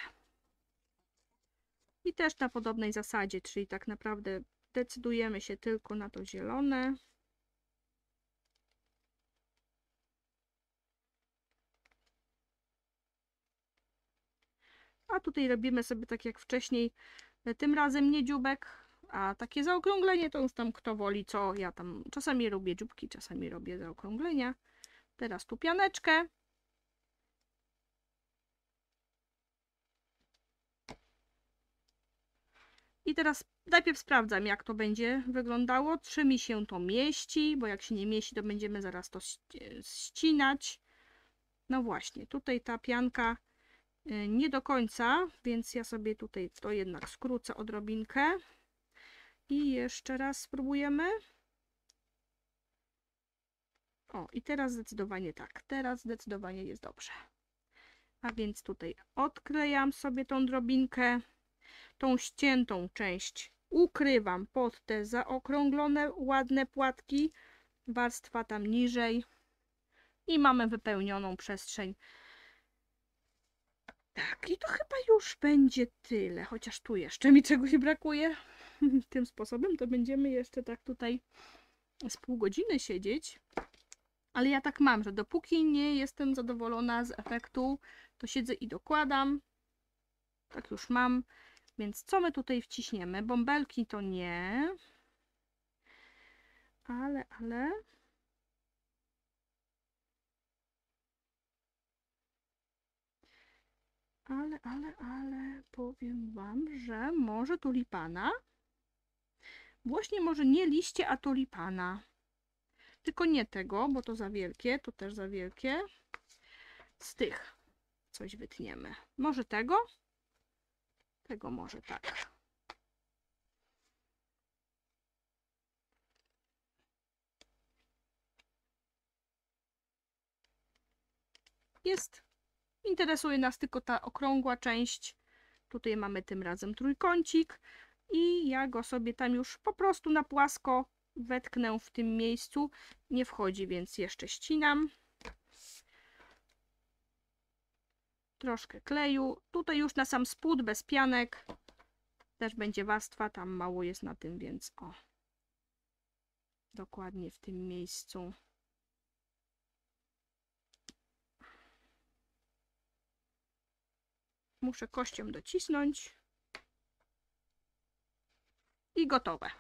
I też na podobnej zasadzie, czyli tak naprawdę decydujemy się tylko na to zielone. A tutaj robimy sobie tak jak wcześniej, tym razem nie dzióbek, a takie zaokrąglenie to już tam kto woli co. Ja tam czasami robię dzióbki, czasami robię zaokrąglenia. Teraz tu pianeczkę. I teraz najpierw sprawdzam, jak to będzie wyglądało, czy mi się to mieści, bo jak się nie mieści, to będziemy zaraz to ścinać. No właśnie, tutaj ta pianka nie do końca, więc ja sobie tutaj to jednak skrócę odrobinkę. I jeszcze raz spróbujemy. O, i teraz zdecydowanie tak, teraz zdecydowanie jest dobrze. A więc tutaj odklejam sobie tą drobinkę. Tą ściętą część ukrywam pod te zaokrąglone, ładne płatki, warstwa tam niżej i mamy wypełnioną przestrzeń. Tak, i to chyba już będzie tyle, chociaż tu jeszcze mi czegoś brakuje. Tym sposobem to będziemy jeszcze tak tutaj z pół godziny siedzieć. Ale ja tak mam, że dopóki nie jestem zadowolona z efektu, to siedzę i dokładam. Tak już mam. Więc co my tutaj wciśniemy? Bąbelki to nie. Ale, ale... Ale, ale, ale powiem Wam, że może tulipana. Właśnie może nie liście, a tulipana. Tylko nie tego, bo to za wielkie, to też za wielkie. Z tych coś wytniemy. Może tego? Tego może tak. Jest. Interesuje nas tylko ta okrągła część. Tutaj mamy tym razem trójkącik. I ja go sobie tam już po prostu na płasko wetknę w tym miejscu. Nie wchodzi, więc jeszcze ścinam. Troszkę kleju. Tutaj już na sam spód, bez pianek. Też będzie warstwa, tam mało jest na tym, więc o. Dokładnie w tym miejscu. Muszę kością docisnąć. I gotowe.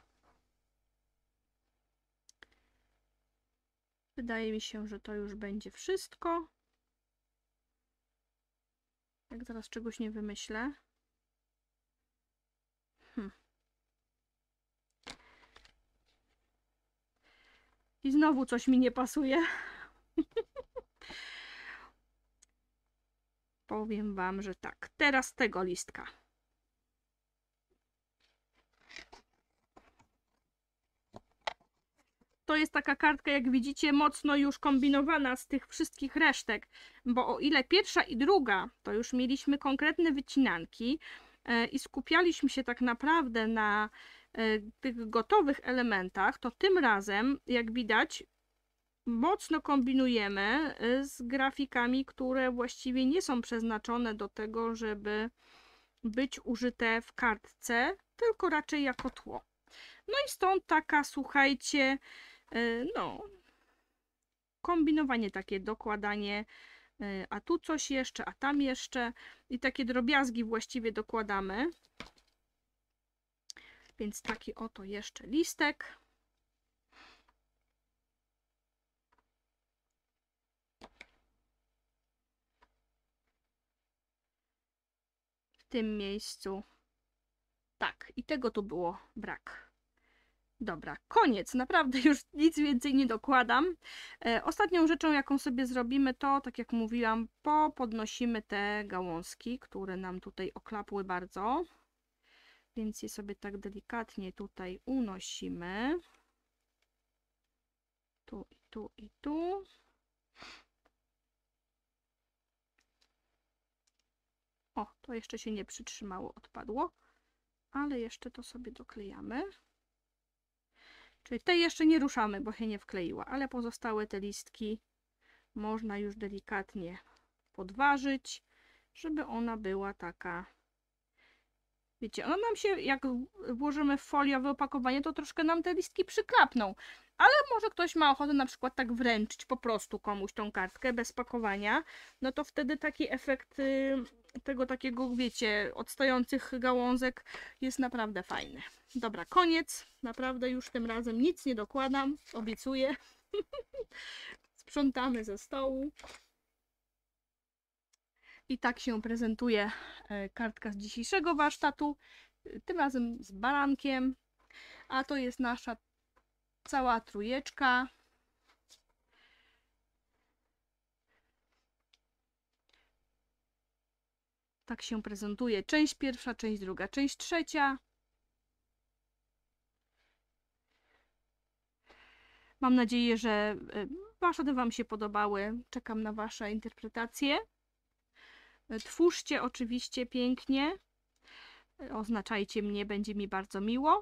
Wydaje mi się, że to już będzie wszystko. Jak zaraz czegoś nie wymyślę. Hm. I znowu coś mi nie pasuje. Powiem Wam, że tak. Teraz tego listka. To jest taka kartka, jak widzicie, mocno już kombinowana z tych wszystkich resztek, bo o ile pierwsza i druga to już mieliśmy konkretne wycinanki e, i skupialiśmy się tak naprawdę na e, tych gotowych elementach, to tym razem, jak widać, mocno kombinujemy z grafikami, które właściwie nie są przeznaczone do tego, żeby być użyte w kartce, tylko raczej jako tło. No i stąd taka, słuchajcie, no, kombinowanie takie, dokładanie, a tu coś jeszcze, a tam jeszcze i takie drobiazgi właściwie dokładamy. Więc taki oto jeszcze listek. W tym miejscu. Tak, i tego tu było brak. Dobra, koniec. Naprawdę już nic więcej nie dokładam. E, ostatnią rzeczą, jaką sobie zrobimy, to, tak jak mówiłam, popodnosimy te gałązki, które nam tutaj oklapły bardzo. Więc je sobie tak delikatnie tutaj unosimy. Tu i tu i tu. O, to jeszcze się nie przytrzymało, odpadło. Ale jeszcze to sobie doklejamy. Czyli tej jeszcze nie ruszamy, bo się nie wkleiła, ale pozostałe te listki można już delikatnie podważyć, żeby ona była taka, wiecie, ona nam się, jak włożymy w foliowe opakowanie, to troszkę nam te listki przyklapną, ale może ktoś ma ochotę na przykład tak wręczyć po prostu komuś tą kartkę bez pakowania, no to wtedy taki efekt tego takiego, wiecie, odstających gałązek jest naprawdę fajny. Dobra, koniec. Naprawdę już tym razem nic nie dokładam, obiecuję. Sprzątamy ze stołu. I tak się prezentuje kartka z dzisiejszego warsztatu. Tym razem z barankiem. A to jest nasza cała trójeczka. Tak się prezentuje część pierwsza, część druga, część trzecia. Mam nadzieję, że warsztaty Wam się podobały. Czekam na Wasze interpretacje. Twórzcie oczywiście pięknie. Oznaczajcie mnie, będzie mi bardzo miło.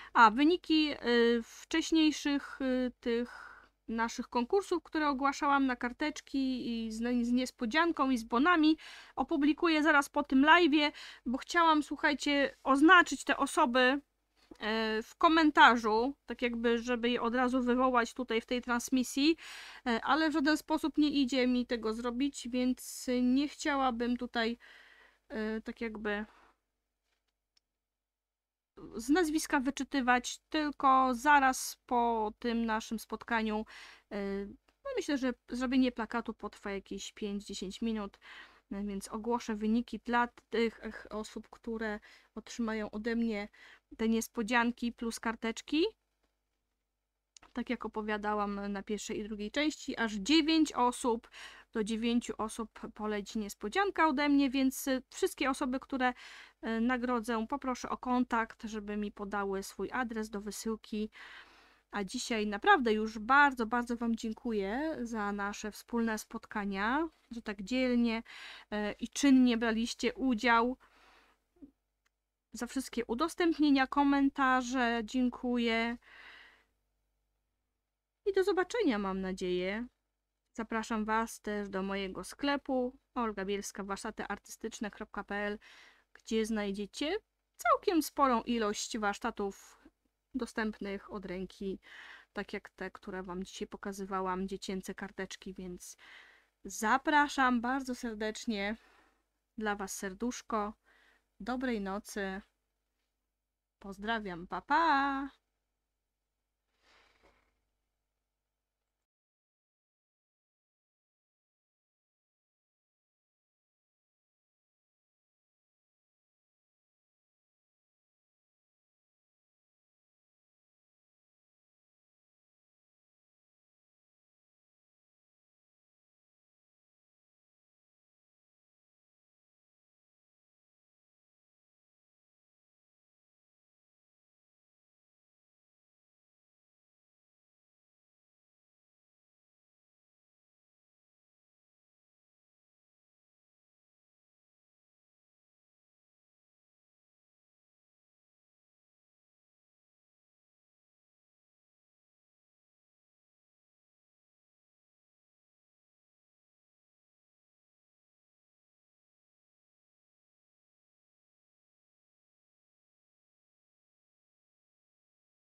A, wyniki y, wcześniejszych y, tych naszych konkursów, które ogłaszałam na karteczki i z, z niespodzianką i z bonami, opublikuję zaraz po tym live'ie, bo chciałam, słuchajcie, oznaczyć te osoby w komentarzu, tak jakby, żeby je od razu wywołać tutaj w tej transmisji, ale w żaden sposób nie idzie mi tego zrobić, więc nie chciałabym tutaj tak jakby z nazwiska wyczytywać, tylko zaraz po tym naszym spotkaniu, no myślę, że zrobienie plakatu potrwa jakieś pięć do dziesięciu minut, więc ogłoszę wyniki dla tych osób, które otrzymają ode mnie te niespodzianki plus karteczki. Tak jak opowiadałam na pierwszej i drugiej części, aż dziewięć osób, do dziewięciu osób poleci niespodzianka ode mnie, więc wszystkie osoby, które nagrodzę, poproszę o kontakt, żeby mi podały swój adres do wysyłki. A dzisiaj naprawdę już bardzo, bardzo Wam dziękuję za nasze wspólne spotkania, że tak dzielnie i czynnie braliście udział. Za wszystkie udostępnienia, komentarze dziękuję. I do zobaczenia, mam nadzieję. Zapraszam Was też do mojego sklepu olga bielska warsztaty artystyczne kropka p l, gdzie znajdziecie całkiem sporą ilość warsztatów dostępnych od ręki, tak jak te, które Wam dzisiaj pokazywałam, dziecięce karteczki, więc zapraszam bardzo serdecznie. Dla Was serduszko. Dobrej nocy. Pozdrawiam. Pa, pa!